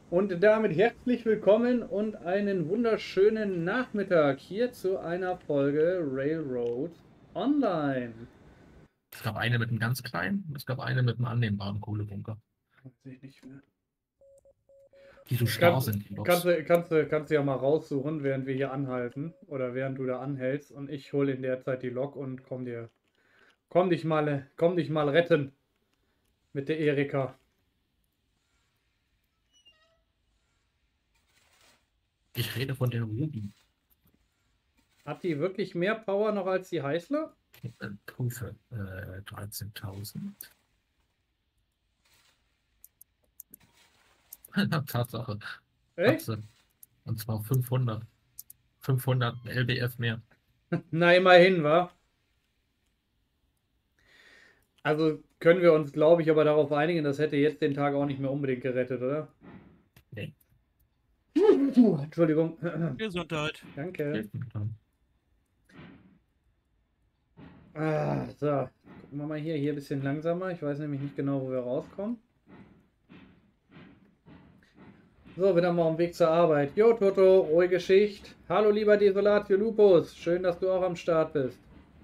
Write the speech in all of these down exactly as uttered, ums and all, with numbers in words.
Und damit herzlich willkommen und einen wunderschönen Nachmittag hier zu einer Folge Railroad Online. Es gab eine mit einem ganz kleinen, und es gab eine mit einem annehmbaren Kohlebunker. Weiß ich nicht mehr. Die so starr Kannst, sind, die kannst, Loks. du- kannst, du- kannst du ja mal raussuchen, während wir hier anhalten oder während du da anhältst und ich hole in der Zeit die Lok und komm dir, komm dich mal, komm dich mal retten mit der Erika. Ich rede von der Ruby. Hat die wirklich mehr Power noch als die Heißler? Äh, Prüfe. Äh, dreizehntausend. Tatsache. Hat Echt? sie. Und zwar fünfhundert. fünfhundert L B F mehr. Na, immerhin, wa? Also können wir uns, glaube ich, aber darauf einigen, das hätte jetzt den Tag auch nicht mehr unbedingt gerettet, oder? Nee. Uh, Entschuldigung. Gesundheit. Danke. Hilft mir dann. Ah, so. Gucken wir mal hier. Hier ein bisschen langsamer. Ich weiß nämlich nicht genau, wo wir rauskommen. So, wieder mal auf dem Weg zur Arbeit. Jo, Toto, ruhige Schicht. Hallo, lieber Desolatio Lupus. Schön, dass du auch am Start bist.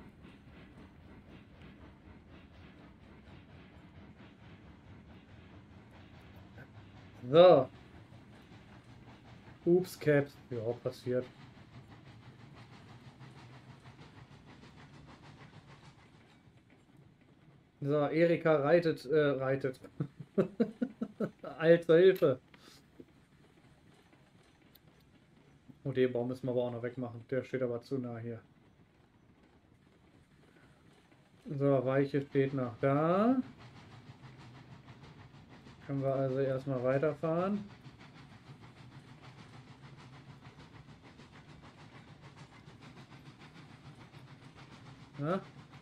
So. Ups, Caps. Ja, passiert. So, Erika reitet, äh, reitet. All zur Hilfe. Oh, den Baum müssen wir aber auch noch wegmachen. Der steht aber zu nah hier. So, Weiche steht noch da. Können wir also erstmal weiterfahren. Ja?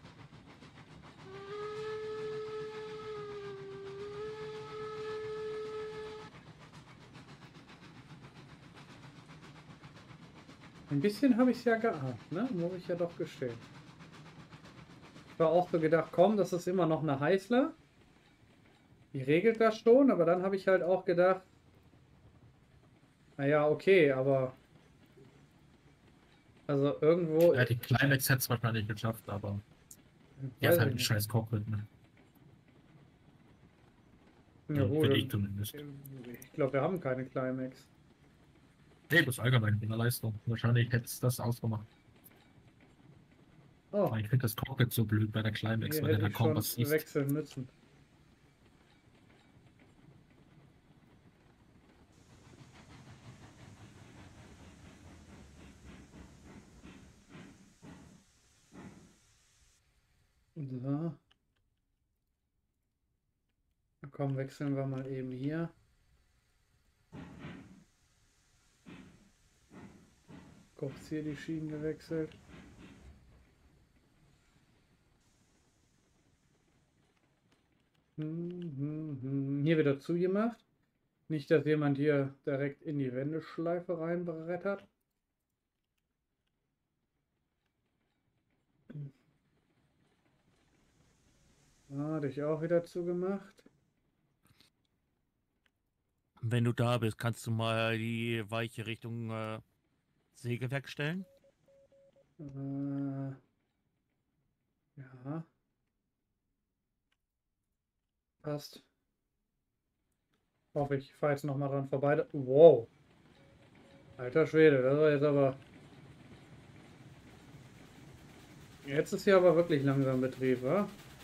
Ein bisschen habe ich es ja geahnt, ne? Muss ich ja doch gestehen. Ich war auch so gedacht, komm, das ist immer noch eine Heißler. Die regelt das schon, aber dann habe ich halt auch gedacht, naja, okay, aber also irgendwo, Ja, die Climax hätte es wahrscheinlich geschafft, aber die hat weiß halt ich ein nicht. scheiß Cockpit, ne? Ja Ja, gut, finde ich zumindest. ich glaube, wir haben keine Climax. Nee, das ist allgemein in der Leistung. Wahrscheinlich hätte es das ausgemacht. Oh, Aber ich finde das Cockpit so blöd bei der Climax, hier weil du hätte da ich kaum schon was siehst. wechseln müssen. So. Komm, wechseln wir mal eben hier. Kurz hier die Schienen gewechselt. Hm, hm, hm. Hier wieder zugemacht. Nicht, dass jemand hier direkt in die Wendeschleife reinbrettert. Ah, hatte ich auch wieder zugemacht. Wenn du da bist, kannst du mal die Weiche Richtung äh, Sägewerk stellen? Äh, ja, passt. Hoffe ich. Ich fahre jetzt nochmal dran vorbei. Wow. Alter Schwede, das war jetzt aber. Jetzt ist hier aber wirklich langsam Betrieb, wa?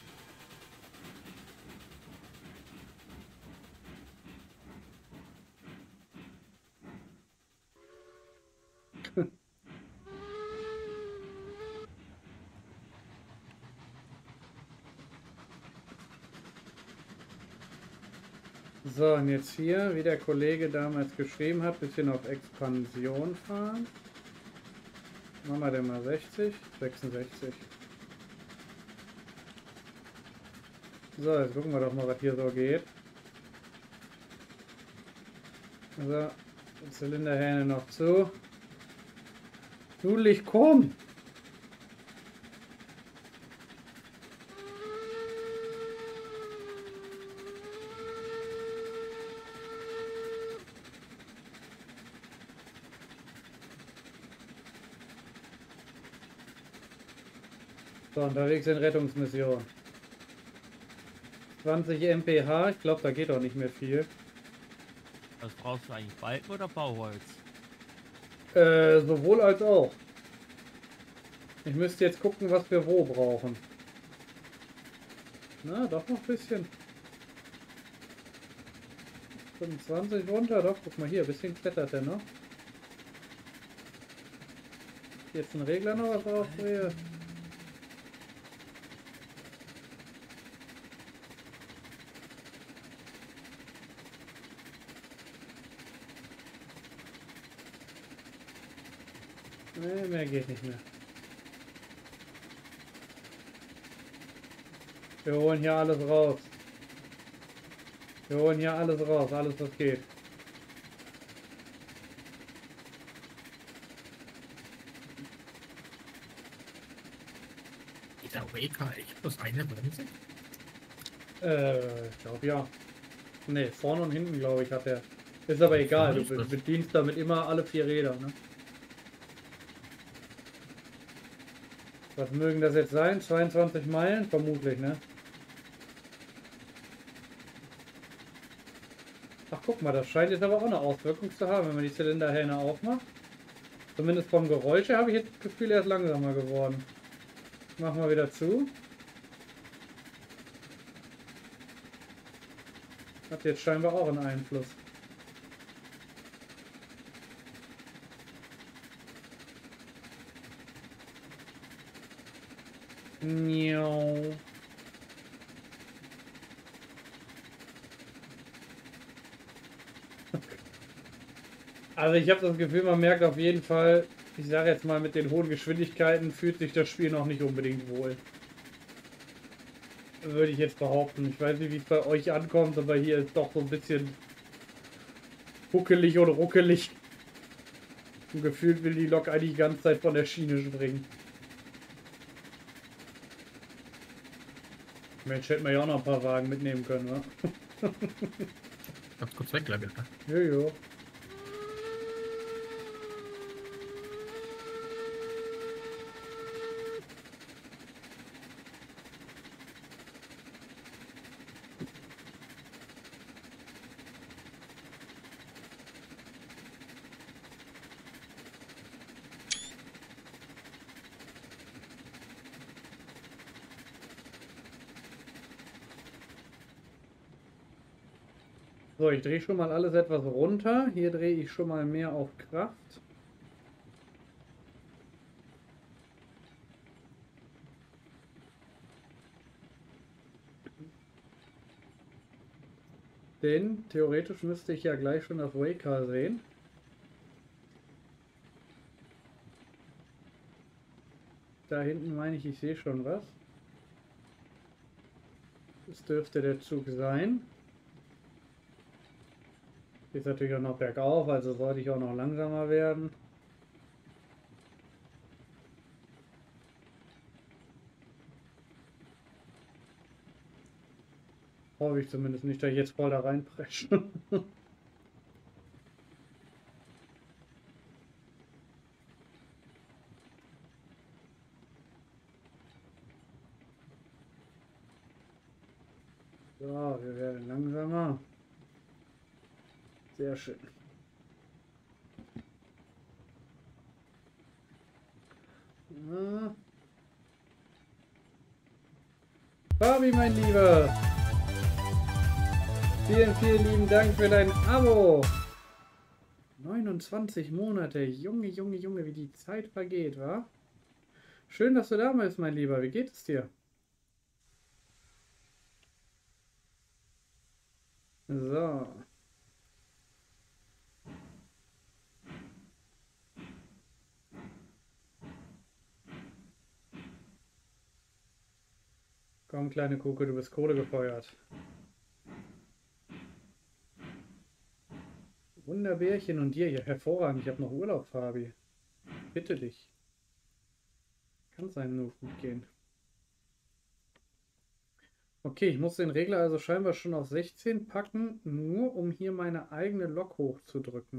So, und jetzt hier, wie der Kollege damals geschrieben hat, bisschen auf Expansion fahren. Machen wir denn mal sechzig? sechsundsechzig. So, jetzt gucken wir doch mal, was hier so geht. Also, Zylinderhähne noch zu. Nudelig, komm! So, unterwegs in Rettungsmission. zwanzig M P H, ich glaube, da geht auch nicht mehr viel. Was brauchst du eigentlich? Balken oder Bauholz? Äh, sowohl als auch. Ich müsste jetzt gucken, was wir wo brauchen. Na, doch noch ein bisschen. fünfundzwanzig runter, doch, guck mal hier, ein bisschen klettert er noch. Jetzt ein Regler noch, was brauchst du hier? Nee, mehr geht nicht mehr. Wir holen hier alles raus. Wir holen hier alles raus, alles was geht. Dieser Waker echt plus eine Bremse? Äh, ich glaube ja. Ne, vorne und hinten glaube ich hat er. Ist aber egal, du be- bedienst damit immer alle vier Räder, ne? Was mögen das jetzt sein? zweiundzwanzig Meilen? Vermutlich, ne? Ach, guck mal, das scheint jetzt aber auch eine Auswirkung zu haben, wenn man die Zylinderhähne aufmacht. Zumindest vom Geräusch her habe ich jetzt das Gefühl, er ist langsamer geworden. Machen wir wieder zu. Hat jetzt scheinbar auch einen Einfluss. Miau. Also ich habe das Gefühl, man merkt auf jeden Fall, ich sage jetzt mal, mit den hohen Geschwindigkeiten fühlt sich das Spiel noch nicht unbedingt wohl. Würde ich jetzt behaupten. Ich weiß nicht, wie es bei euch ankommt, aber hier ist doch so ein bisschen huckelig oder ruckelig. Und gefühlt will die Lok eigentlich die ganze Zeit von der Schiene springen. Mensch, hätten wir ja auch noch ein paar Wagen mitnehmen können, wa? Ganz kurz weg, bitte. Jojo. So, ich drehe schon mal alles etwas runter. Hier drehe ich schon mal mehr auf Kraft. Denn theoretisch müsste ich ja gleich schon das Waker sehen. Da hinten meine ich, ich sehe schon was. Das dürfte der Zug sein. Geht natürlich auch noch bergauf, also sollte ich auch noch langsamer werden. Hoffe ich zumindest nicht, dass ich jetzt voll da reinpresche. So, wir werden langsamer. Sehr schön. Ja. Fabi, mein Lieber. Vielen, vielen lieben Dank für dein Abo. neunundzwanzig Monate. Junge, Junge, Junge, wie die Zeit vergeht, wa? Schön, dass du da bist, mein Lieber. Wie geht es dir? So. Komm, kleine Kuke, du bist Kohle gefeuert. Wunderbärchen und dir, ja, hervorragend. Ich habe noch Urlaub, Fabi. Bitte dich. Kann es einem nur gut gehen. Okay, ich muss den Regler also scheinbar schon auf sechzehn packen, nur um hier meine eigene Lok hochzudrücken.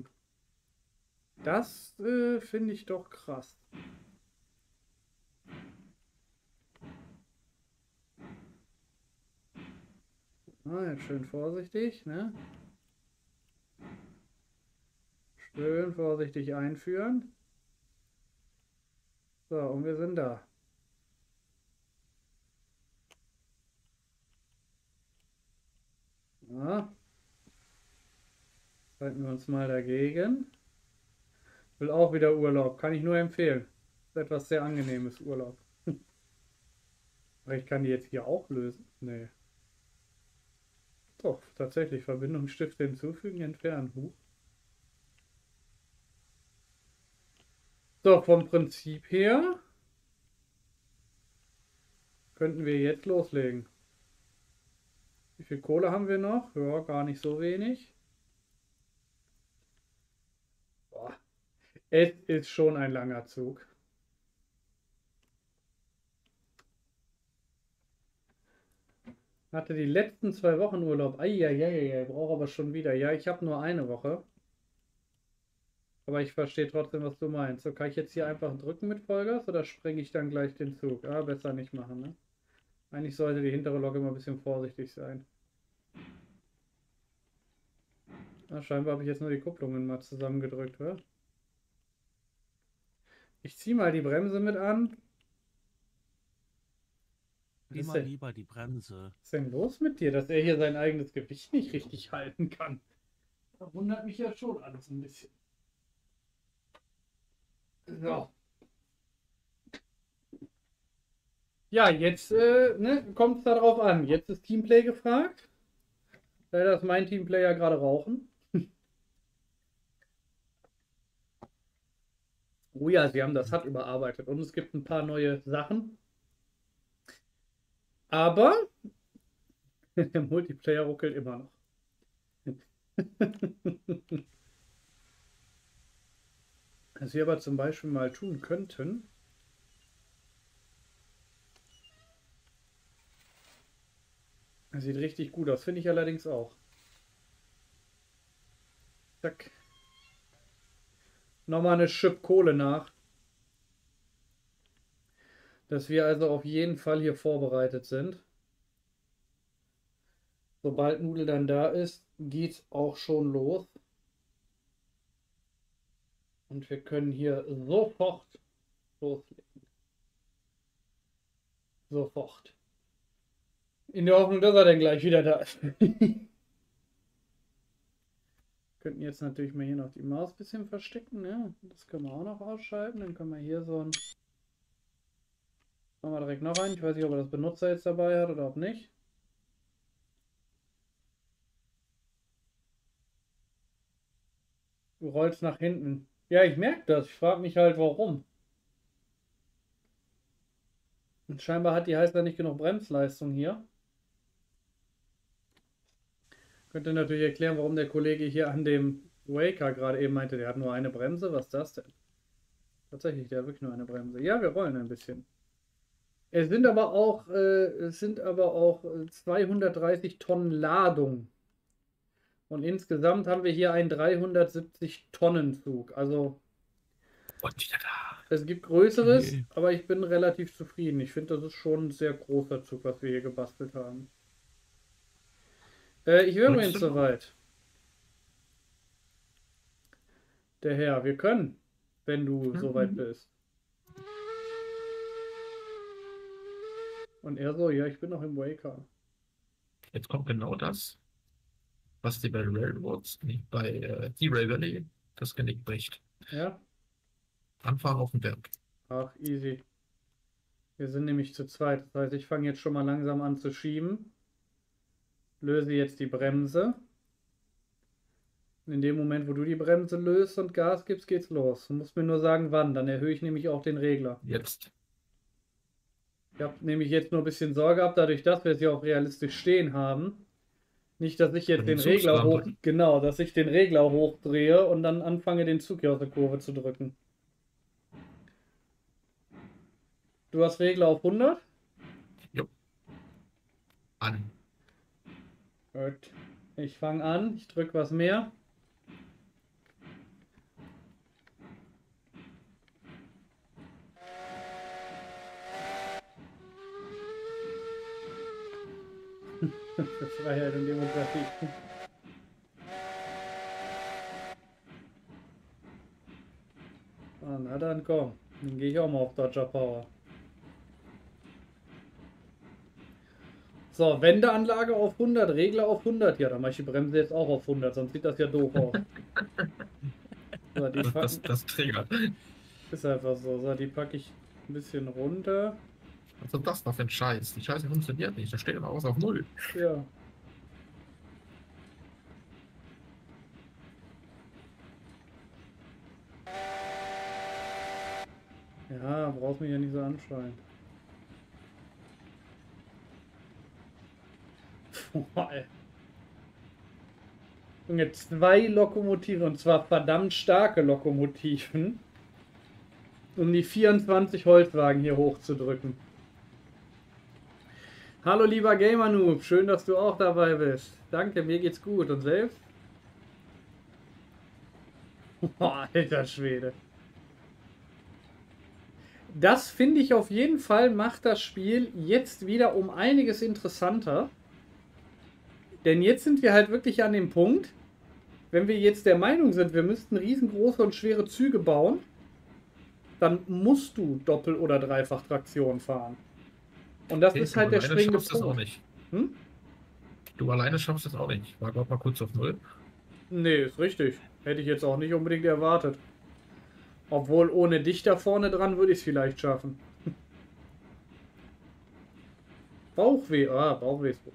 Das äh, finde ich doch krass. Ah, jetzt schön vorsichtig, ne? Schön vorsichtig einführen. So, und wir sind da. Ja. Halten wir uns mal dagegen. Will auch wieder Urlaub. Kann ich nur empfehlen. Ist etwas sehr angenehmes Urlaub. Aber ich kann die jetzt hier auch lösen. Nee. Doch, tatsächlich. Verbindungsstifte hinzufügen, entfernen. Huch. So, vom Prinzip her könnten wir jetzt loslegen. Wie viel Kohle haben wir noch? Ja, gar nicht so wenig. Boah. Es ist schon ein langer Zug. Hatte die letzten zwei Wochen Urlaub. Eieiei, brauche aber schon wieder. Ja, ich habe nur eine Woche. Aber ich verstehe trotzdem, was du meinst. So, kann ich jetzt hier einfach drücken mit Vollgas oder springe ich dann gleich den Zug? Ah, besser nicht machen, ne? Eigentlich sollte die hintere Lok immer ein bisschen vorsichtig sein. Ah, scheinbar habe ich jetzt nur die Kupplungen mal zusammengedrückt, oder? Ich ziehe mal die Bremse mit an. Was ist Immer denn, lieber die Bremse. was ist denn los mit dir, dass er hier sein eigenes Gewicht nicht richtig halten kann? Das wundert mich ja schon alles ein bisschen. So. Ja, jetzt äh, ne, kommt es darauf an. Jetzt ist Teamplay gefragt. Leider ist mein Teamplayer gerade rauchen. Oh ja, sie haben das H U D überarbeitet und es gibt ein paar neue Sachen. Aber der Multiplayer ruckelt immer noch. Was wir aber zum Beispiel mal tun könnten. Das sieht richtig gut aus, finde ich allerdings auch. Zack. Nochmal eine Schippe Kohle nach. Dass wir also auf jeden Fall hier vorbereitet sind. Sobald Nudel dann da ist, geht auch schon los. Und wir können hier sofort loslegen. Sofort. In der Hoffnung, dass er dann gleich wieder da ist. Könnten jetzt natürlich mal hier noch die Maus ein bisschen verstecken. Ne? Das können wir auch noch ausschalten. Dann können wir hier so ein... Machen wir direkt noch einen. Ich weiß nicht, ob er das Benutzer jetzt dabei hat oder ob nicht. Du rollst nach hinten. Ja, ich merke das. Ich frage mich halt, warum. Und scheinbar hat die Heißler nicht genug Bremsleistung hier. Könnte natürlich erklären, warum der Kollege hier an dem Waker gerade eben meinte, der hat nur eine Bremse. Was ist das denn? Tatsächlich, der hat wirklich nur eine Bremse. Ja, wir rollen ein bisschen. Es sind aber auch, äh, es sind aber auch zweihundertdreißig Tonnen Ladung. Und insgesamt haben wir hier einen dreihundertsiebzig Tonnen Zug. Also Und wieder da. es gibt Größeres, Okay. aber ich bin relativ zufrieden. Ich finde, das ist schon ein sehr großer Zug, was wir hier gebastelt haben. Äh, ich wäre Drückst übrigens du noch? soweit. Der Herr, wir können, wenn du Mhm. soweit bist. Und er so, ja, ich bin noch im Waker. Jetzt kommt genau das, was dir bei Railroads, nee, bei äh, D-Ray Valley das Genick bricht. Ja? Anfahren auf den Berg. Ach, easy. Wir sind nämlich zu zweit. Das heißt, ich fange jetzt schon mal langsam an zu schieben. Löse jetzt die Bremse. Und in dem Moment, wo du die Bremse löst und Gas gibst, geht's los. Du musst mir nur sagen, wann. Dann erhöhe ich nämlich auch den Regler. Jetzt. Ich habe nämlich jetzt nur ein bisschen Sorge gehabt, dadurch, dass wir es ja auch realistisch stehen haben. Nicht, dass ich jetzt Wenn den du Regler hoch... zustrampeln. Genau, dass ich den Regler hochdrehe und dann anfange, den Zug hier aus der Kurve zu drücken. Du hast Regler auf hundert? Jo. An. Gut. Ich fange an. Ich drücke was mehr. Für Freiheit und Demokratie. Ah, na dann komm. Dann gehe ich auch mal auf Dodger Power. So, Wendeanlage auf hundert, Regler auf hundert. Ja, dann mache ich die Bremse jetzt auch auf hundert, sonst sieht das ja doof aus. So, die Das, packen, das, das triggert. ist einfach so. So, die packe ich ein bisschen runter. Was ist das noch für ein Scheiß? Die Scheiße funktioniert nicht. Da steht immer was auf Null. Ja. Ja, brauchst mich ja nicht so anschreien. Boah, ey. Junge, zwei Lokomotiven, und zwar verdammt starke Lokomotiven, um die vierundzwanzig Holzwagen hier hochzudrücken. Hallo lieber Gamer Noob, schön, dass du auch dabei bist. Danke, mir geht's gut. Und selbst? Boah, alter Schwede. Das finde ich auf jeden Fall, macht das Spiel jetzt wieder um einiges interessanter. Denn jetzt sind wir halt wirklich an dem Punkt, wenn wir jetzt der Meinung sind, wir müssten riesengroße und schwere Züge bauen, dann musst du Doppel- oder Dreifach-Traktion fahren. Und das Okay, ist du halt der alleine springende schaffst es auch Punkt. nicht. Hm? Du alleine schaffst es auch nicht. Ich war gerade mal kurz auf Null. Nee, ist richtig. Hätte ich jetzt auch nicht unbedingt erwartet. Obwohl ohne dich da vorne dran würde ich es vielleicht schaffen. Bauchweh, ah, Bauchweh ist gut.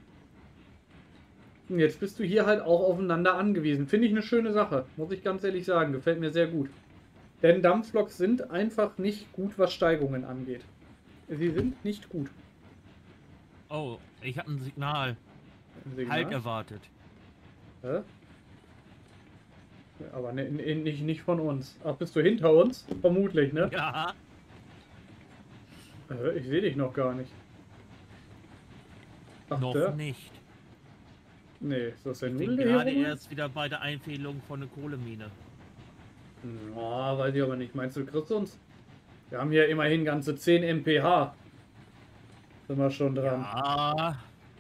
Und jetzt bist du hier halt auch aufeinander angewiesen. Finde ich eine schöne Sache, muss ich ganz ehrlich sagen. Gefällt mir sehr gut. Denn Dampfloks sind einfach nicht gut, was Steigungen angeht. Sie sind nicht gut. Oh, ich habe ein Signal. Ein Signal? Halt erwartet. Hä? Ja, aber ne, ne, nicht, nicht von uns. Ach, bist du hinter uns? Vermutlich, ne? Ja. Äh, Ich sehe dich noch gar nicht. Ach, Noch der? nicht. Nee, ist das der Ich Nudel bin hier gerade rum? erst wieder bei der Einfädelung von der Kohlemine. Ja, weiß ich aber nicht. Meinst du, du kriegst uns? Wir haben hier immerhin ganze zehn M P H. Sind wir schon dran. Ja.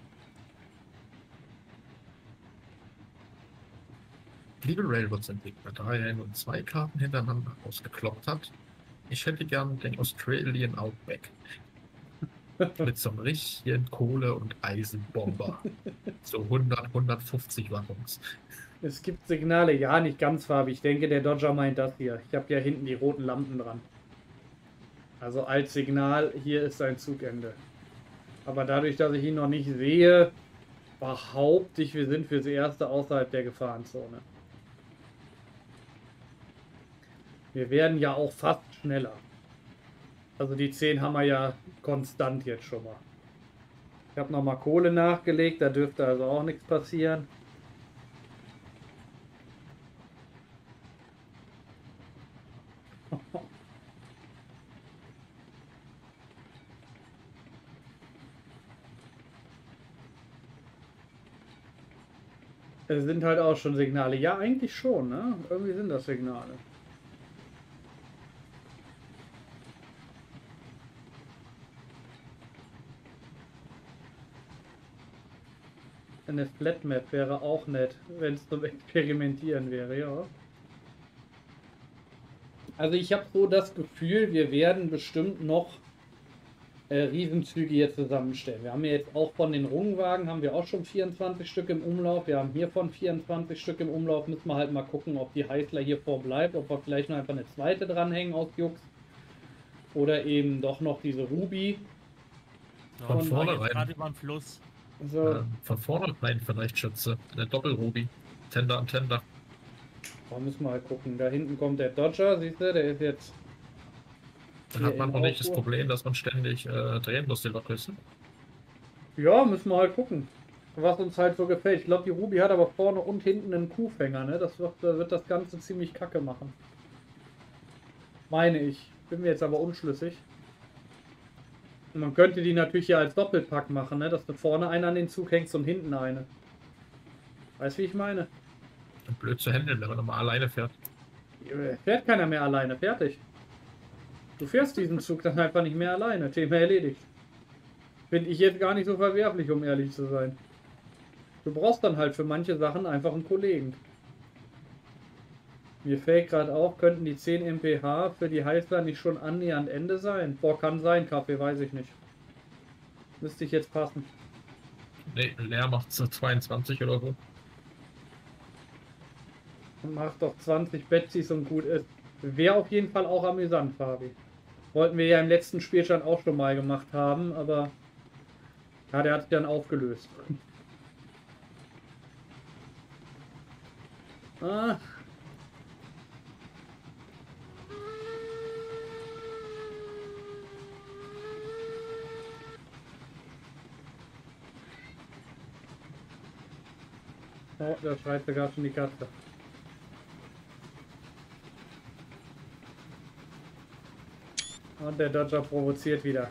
Liebe Railroads-Entwickler, da er nur zwei Karten hintereinander ausgekloppt hat, ich hätte gern den Australian Outback. Mit so einem richtigen Kohle- und Eisenbomber. So hundert, hundertfünfzig Waggons. Es gibt Signale, ja, nicht ganz farbig. Ich denke, der Dodger meint das hier. Ich habe ja hinten die roten Lampen dran. Also als Signal, hier ist sein Zugende. Aber dadurch, dass ich ihn noch nicht sehe, behaupte ich, wir sind fürs Erste außerhalb der Gefahrenzone. Wir werden ja auch fast schneller. Also die zehn haben wir ja konstant jetzt schon mal. Ich habe nochmal Kohle nachgelegt, da dürfte also auch nichts passieren. Es sind halt auch schon Signale. Ja, eigentlich schon, ne? Irgendwie sind das Signale. Eine Flatmap wäre auch nett, wenn es zum Experimentieren wäre, ja. Also ich habe so das Gefühl, wir werden bestimmt noch äh, Riesenzüge hier zusammenstellen. Wir haben ja jetzt auch von den Rungwagen, haben wir auch schon vierundzwanzig Stück im Umlauf. Wir haben hiervon vierundzwanzig Stück im Umlauf. Müssen wir halt mal gucken, ob die Heißler hier vor bleibt, ob wir vielleicht noch einfach eine zweite dranhängen aus Jux. Oder eben doch noch diese Ruby. So, Von ich war jetzt vornherein. gerade über den Fluss. So, Ähm, von vornherein vielleicht Schütze. Eine Doppel-Ruby. Tender an Tender. da müssen wir halt gucken. Da hinten kommt der Dodger, siehst du, der ist jetzt... Dann Hier hat man in auch nicht das Aufruhr. Problem, dass man ständig äh, drehen muss, die Lokhüssen. Ja, müssen wir halt gucken, was uns halt so gefällt. Ich glaube, die Ruby hat aber vorne und hinten einen Kuhfänger, ne? Das wird, äh, wird das Ganze ziemlich kacke machen. Meine ich. Bin mir jetzt aber unschlüssig. Und man könnte die natürlich hier als Doppelpack machen, ne? Dass du vorne eine an den Zug hängst und hinten eine. Weißt du, wie ich meine? Blöd zu handeln, wenn man nochmal alleine fährt. Äh, Fährt keiner mehr alleine, fertig. Du fährst diesen Zug dann einfach nicht mehr alleine, Thema erledigt. Finde ich jetzt gar nicht so verwerflich, um ehrlich zu sein. Du brauchst dann halt für manche Sachen einfach einen Kollegen. Mir fällt gerade auf, könnten die zehn M P H für die Heißler nicht schon annähernd Ende sein? Boah, kann sein, Kaffee, weiß ich nicht. Müsste ich jetzt passen. Nee, leer macht so zweiundzwanzig oder so. Macht doch zwanzig Betsys und gut ist. Wäre auf jeden Fall auch amüsant, Fabi. Wollten wir ja im letzten Spielstand auch schon mal gemacht haben, aber ja, der hat sich dann aufgelöst. Ah. Oh, da schreit sogar schon die Katze. Und der Dodger provoziert wieder.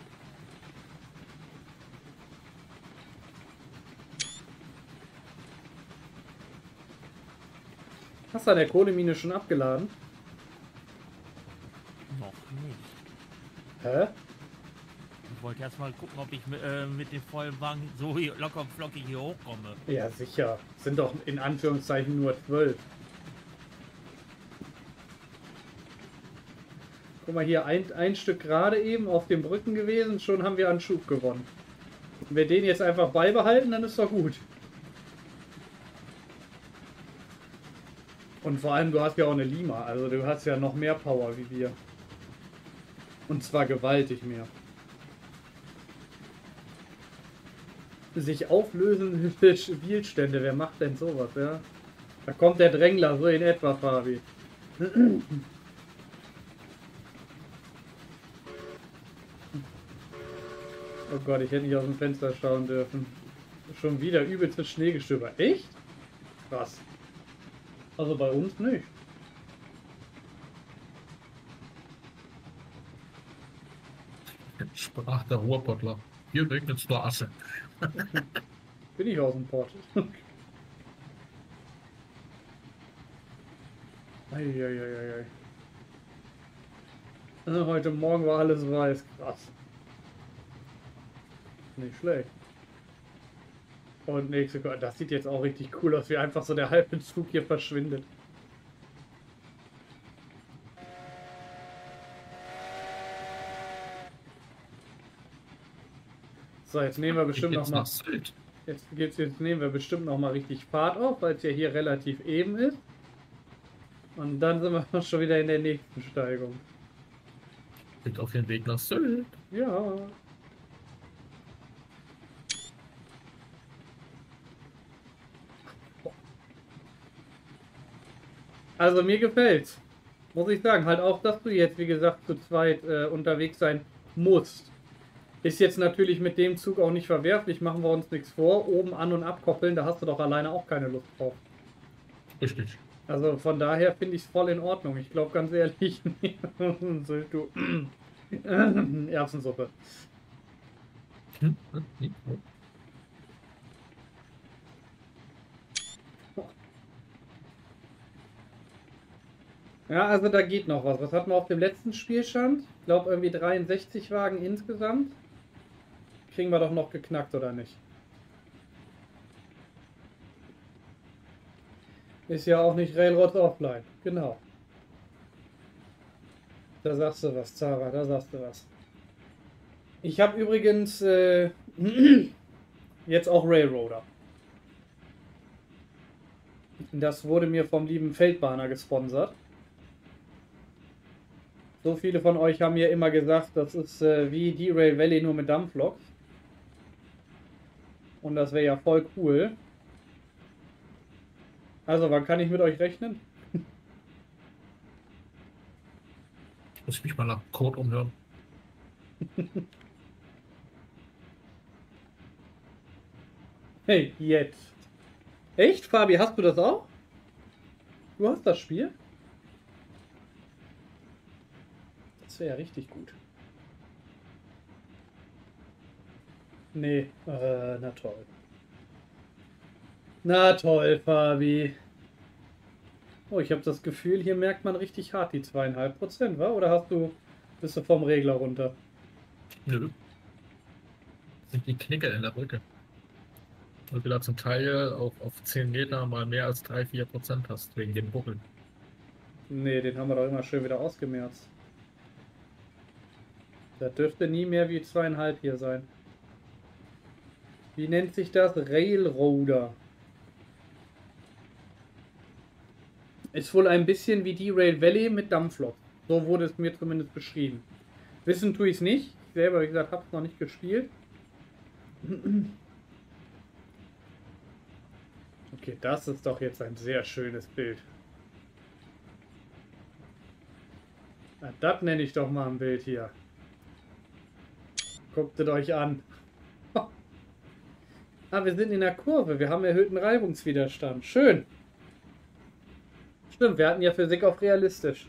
Hast du der Kohlemine schon abgeladen? Noch nicht. Hä? Ich wollte erst mal gucken, ob ich mit, äh, mit dem vollen Wagen so hier locker und flockig hier hochkomme. Ja, sicher. Sind doch in Anführungszeichen nur zwölf. Guck mal hier, ein, ein Stück gerade eben auf den Brücken gewesen, schon haben wir an Schub gewonnen. Wenn wir den jetzt einfach beibehalten, dann ist doch gut. Und vor allem, du hast ja auch eine Lima, also du hast ja noch mehr Power wie wir. Und zwar gewaltig mehr. Sich auflösende Spielstände, wer macht denn sowas, ja? Da kommt der Drängler, so in etwa, Fabi. Oh Gott, ich hätte nicht aus dem Fenster schauen dürfen. Schon wieder übelstes Schneegestöber. Echt? Krass. Also bei uns nicht. Sprach der Ruhrpottler. Hier regnet es nur Asche. Bin ich aus dem Pott. Eieieiei. Also heute Morgen war alles weiß. Krass. Nicht schlecht. Und nächste, das sieht jetzt auch richtig cool aus, wie einfach so der halbe Zug hier verschwindet. So, jetzt nehmen wir bestimmt noch mal. Jetzt geht's, jetzt nehmen wir bestimmt noch mal richtig Fahrt auf, weil es ja hier relativ eben ist. Und dann sind wir schon wieder in der nächsten Steigung. Sind auf dem Weg nach Sylt. Ja. Also mir gefällt's. Muss ich sagen. Halt auch, dass du jetzt, wie gesagt, zu zweit äh, unterwegs sein musst. Ist jetzt natürlich mit dem Zug auch nicht verwerflich. Machen wir uns nichts vor. Oben an- und abkoppeln, da hast du doch alleine auch keine Lust drauf. Richtig. Also von daher finde ich es voll in Ordnung. Ich glaube ganz ehrlich, du Erbsensuppe. Ja, also da geht noch was. Was hatten wir auf dem letzten Spielstand? Ich glaube irgendwie dreiundsechzig Wagen insgesamt. Kriegen wir doch noch geknackt, oder nicht? Ist ja auch nicht Railroads Offline. Genau. Da sagst du was, Zara, da sagst du was. Ich habe übrigens äh, jetzt auch Railroader. Das wurde mir vom lieben Feldbahner gesponsert. So viele von euch haben mir immer gesagt, das ist äh, wie D-Rail Valley nur mit Dampfloks. Und das wäre ja voll cool. Also, wann kann ich mit euch rechnen? Ich muss mich mal nach Code umhören. Hey, jetzt. Echt, Fabi, hast du das auch? Du hast das Spiel? Das wäre ja richtig gut. Nee, äh, na toll. Na toll, Fabi. Oh, ich habe das Gefühl, hier merkt man richtig hart die zweieinhalb Prozent, wa? Oder hast du, bist du vom Regler runter? Nö. sind die Knicke in der Brücke. Weil du da zum Teil auf, auf zehn Meter mal mehr als drei vier Prozent hast, wegen dem Buckel. Nee, den haben wir doch immer schön wieder ausgemerzt. Das dürfte nie mehr wie zweieinhalb hier sein. Wie nennt sich das? Railroader. Ist wohl ein bisschen wie die Rail Valley mit Dampflok. So wurde es mir zumindest beschrieben. Wissen tue ich es nicht. Ich selber, wie gesagt, habe es noch nicht gespielt. Okay, das ist doch jetzt ein sehr schönes Bild. Na, das nenne ich doch mal ein Bild hier. Guckt es euch an. Ah, wir sind in der Kurve. Wir haben erhöhten Reibungswiderstand. Schön. Stimmt, wir hatten ja Physik auf realistisch.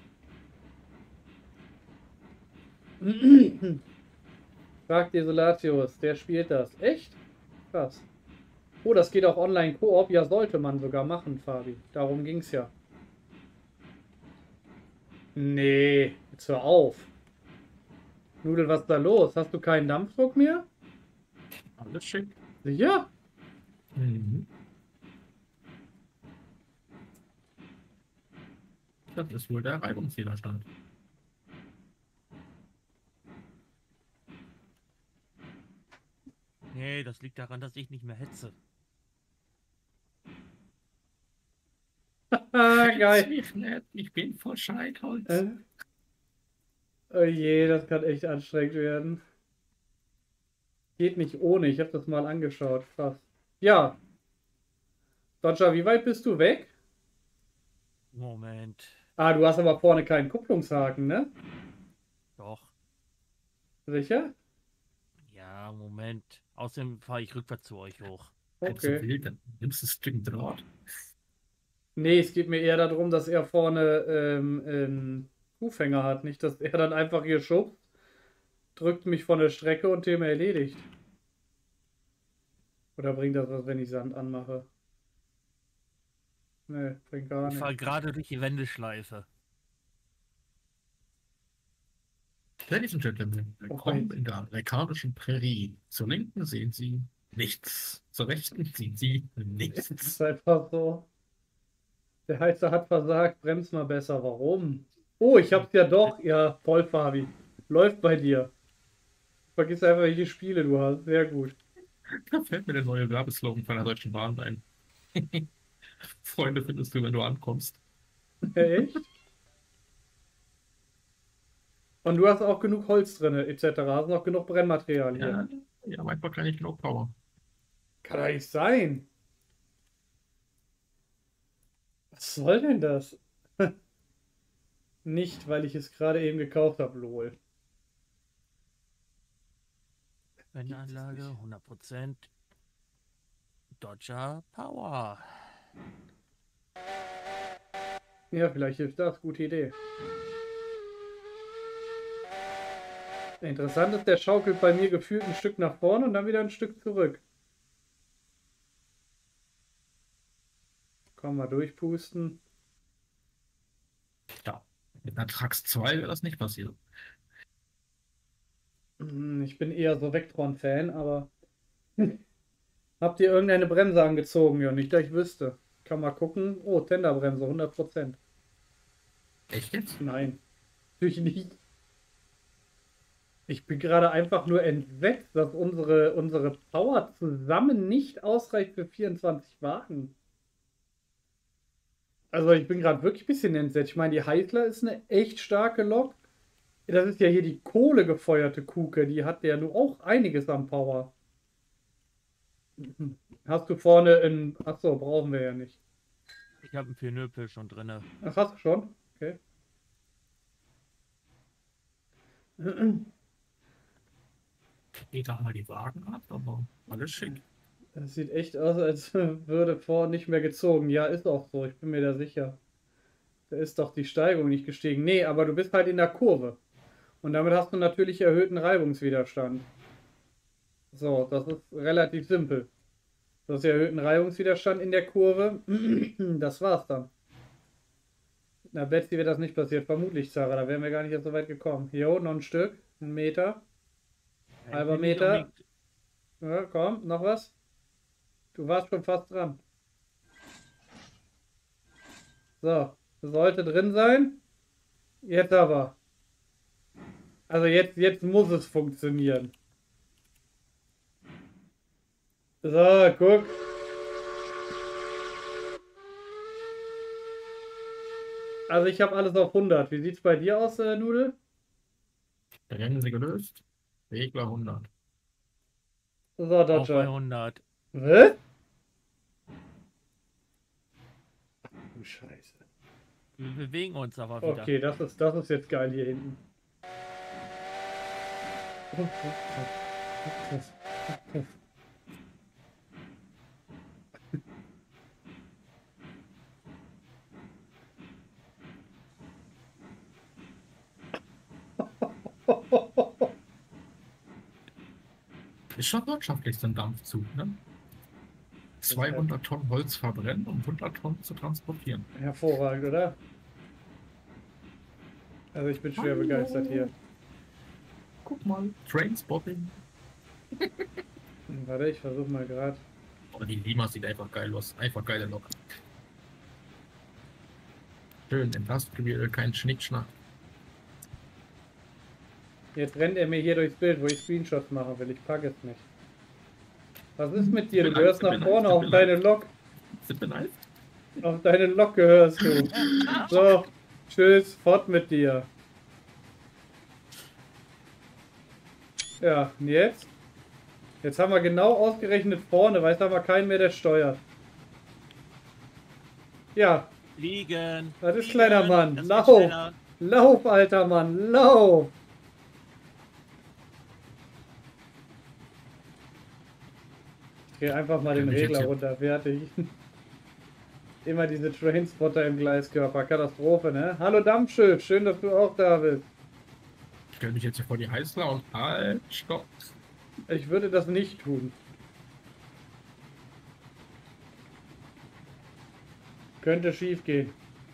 Fragt Desolatius, der spielt das. Echt? Krass. Oh, das geht auch online Koop. Ja, sollte man sogar machen, Fabi. Darum ging's ja. Nee, jetzt hör auf. Nudel, was ist da los? Hast du keinen Dampfdruck mehr? Alles schick. Sicher? Mhm. Das ist wohl der Reibungswiderstand. Nee, das liegt daran, dass ich nicht mehr hetze. Ah, geil. mich nicht, ich bin voll Scheitholz. Äh? Oh je, das kann echt anstrengend werden. Geht nicht ohne, ich habe das mal angeschaut. Krass. Ja. Dodger, wie weit bist du weg? Moment. Ah, du hast aber vorne keinen Kupplungshaken, ne? Doch. Sicher? Ja, Moment. Außerdem fahre ich rückwärts zu euch hoch. Okay. Wild, dann nimmst du das Stück Draht. Nee, es geht mir eher darum, dass er vorne ähm, einen Kuhfänger hat. Nicht, dass er dann einfach hier schubst, drückt mich von der Strecke und Thema erledigt. Oder bringt das was, wenn ich Sand anmache? Nee, bringt gar Ich nicht. fahre gerade durch die Wendeschleife. Ladies and Gentlemen, willkommen Oh, in der amerikanischen Prärie. Zur Linken sehen Sie nichts. Zur Rechten sehen Sie Das nichts. ist einfach so. Der Heizer hat versagt, bremst mal besser. Warum? Oh, ich hab's ja doch. Ja, voll, Fabi. Läuft bei dir. Vergiss einfach, welche Spiele du hast. Sehr gut. Da fällt mir der neue Werbeslogan von der Deutschen Bahn ein. Freunde findest du, wenn du ankommst. Echt? Und du hast auch genug Holz drin, et cetera. Hast noch genug Brennmaterial hier. Ja, ja, einfach gar nicht genug Power. Kann doch nicht sein. Was soll denn das? Nicht, weil ich es gerade eben gekauft habe, lol. Wendeanlage, hundert Prozent. Dodger Power. Ja, vielleicht hilft das. Gute Idee. Interessant ist, der schaukelt bei mir gefühlt ein Stück nach vorne und dann wieder ein Stück zurück. Komm mal durchpusten. Ja, mit einer Trax zwei wäre das nicht passiert. Hm, Ich bin eher so Vectron-Fan, aber habt ihr irgendeine Bremse angezogen? Ja, nicht, dass ich wüsste. Kann mal gucken. Oh, Tenderbremse, hundert Prozent. Echt jetzt? Nein, natürlich nicht. Ich bin gerade einfach nur entsetzt, dass unsere, unsere Power zusammen nicht ausreicht für vierundzwanzig Wagen. Also ich bin gerade wirklich ein bisschen entsetzt. Ich meine, die Heisler ist eine echt starke Lok. Das ist ja hier die kohlegefeuerte Kuke. Die hat ja nur auch einiges an Power. Hast du vorne ein... Achso, brauchen wir ja nicht. Ich habe einen Phenöpel schon drinne. Ach, hast du schon? Okay. Geht da mal die Wagen ab, aber alles schick. Das sieht echt aus, als würde vor nicht mehr gezogen. Ja, ist auch so. Ich bin mir da sicher. Da ist doch die Steigung nicht gestiegen. Nee, aber du bist halt in der Kurve. Und damit hast du natürlich erhöhten Reibungswiderstand. So, das ist relativ simpel. Du hast erhöhten Reibungswiderstand in der Kurve. Das war's dann. Na, Betsy wäre das nicht passiert. Vermutlich, Sarah. Da wären wir gar nicht erst so weit gekommen. Jo, noch ein Stück. Ein Meter. Ich Halber bin nicht Meter. unbedingt- Ja, komm, noch was? Du warst schon fast dran. So, sollte drin sein. Jetzt aber. Also jetzt, jetzt muss es funktionieren. So, guck. Also ich habe alles auf hundert. Wie sieht's bei dir aus, äh, Nudel? Rennen Sie gelöst. Regler hundert. So, Auch bei Dodger. hundert. Was? Du Scheiße. Wir bewegen uns aber wieder. Okay, das ist, das ist jetzt geil hier hinten. Ist schon wirtschaftlich, so ein Dampfzug, ne? zweihundert Tonnen Holz verbrennen, um hundert Tonnen zu transportieren. Hervorragend, oder? Also ich bin schwer Hallo. begeistert hier. Guck mal, Trainspotting. Warte, ich versuche mal gerade. Aber die Lima sieht einfach geil aus. Einfach geile Lok. Schön Industrial, kein Schnickschnack. Jetzt rennt er mir hier durchs Bild, wo ich Screenshots machen will. Ich packe es nicht. Was ist mit dir? Du gehörst nach vorne auf deine Lok. Sind wir live? Auf deine Lok gehörst du. So, tschüss, fort mit dir. Ja, und jetzt? Jetzt haben wir genau ausgerechnet vorne, weil da haben wir keinen mehr, der steuert. Ja, Fliegen. das ist fliegen, kleiner Mann. das geht Lauf. schneller. Lauf, alter Mann, lauf! Ich drehe einfach mal den Kann ich jetzt Regler hier- runter, fertig. Immer diese Trainspotter im Gleiskörper, Katastrophe, ne? Hallo Dampfschiff, schön, dass du auch da bist. Ich stelle mich jetzt hier vor die Heißler und halt, stopp. Ich würde das nicht tun. Könnte schief gehen.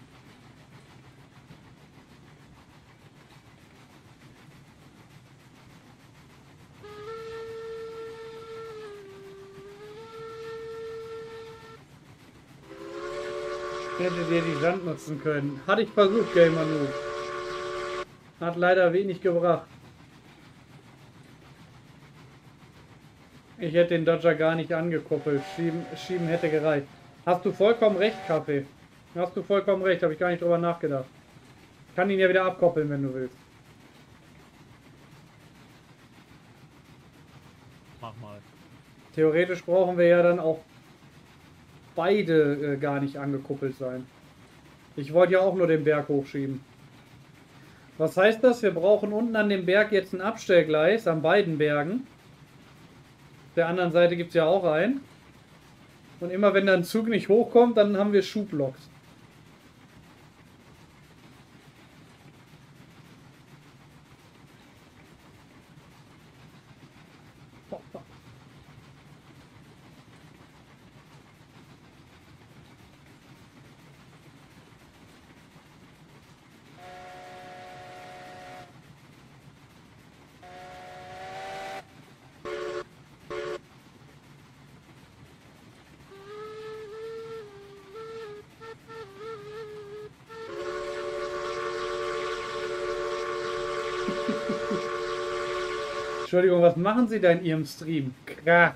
Hätte dir die Sand nutzen können. Hatte ich versucht, Gamer Noob. Hat leider wenig gebracht. Ich hätte den Dodger gar nicht angekuppelt. Schieben, schieben hätte gereicht. Hast du vollkommen recht, Kaffee. Hast du vollkommen recht, habe ich gar nicht drüber nachgedacht. Kann ihn ja wieder abkoppeln, wenn du willst. Mach mal. Theoretisch brauchen wir ja dann auch beide äh, gar nicht angekuppelt sein. Ich wollte ja auch nur den Berg hochschieben. Was heißt das? Wir brauchen unten an dem Berg jetzt ein Abstellgleis an beiden Bergen. Auf der anderen Seite gibt es ja auch einen. Und immer wenn dann ein Zug nicht hochkommt, dann haben wir Schubloks. Entschuldigung, was machen Sie da in Ihrem Stream? Krach.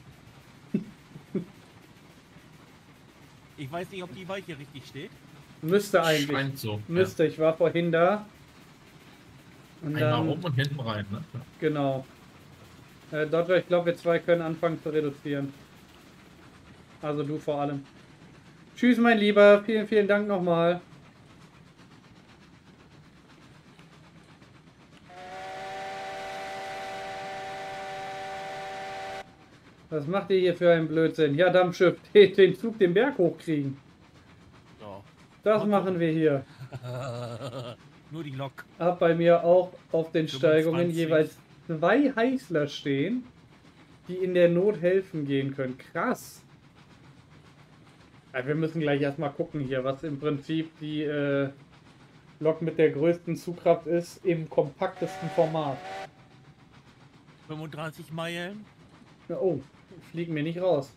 Ich weiß nicht, ob die Weiche richtig steht. Müsste eigentlich. Scheint so. Müsste, ich war vorhin da. Und Ja. Einmal dann, rum und hinten rein, ne? Ja. genau. Äh, Dodger, ich glaube, wir zwei können anfangen zu reduzieren. Also du vor allem. Tschüss, mein Lieber. Vielen, vielen Dank nochmal. Was macht ihr hier für einen Blödsinn? Ja, Dampfschiff, den, den Zug den Berg hochkriegen. So. Das Und- machen wir hier. Nur die Lok. Hab bei mir auch auf den Steigungen fünfundzwanzig. jeweils zwei Heißler stehen, die in der Not helfen gehen können. Krass. Ja, wir müssen gleich erstmal gucken hier, was im Prinzip die äh, Lok mit der größten Zugkraft ist im kompaktesten Format. fünfunddreißig Meilen. Ja, oh, fliegen wir nicht raus.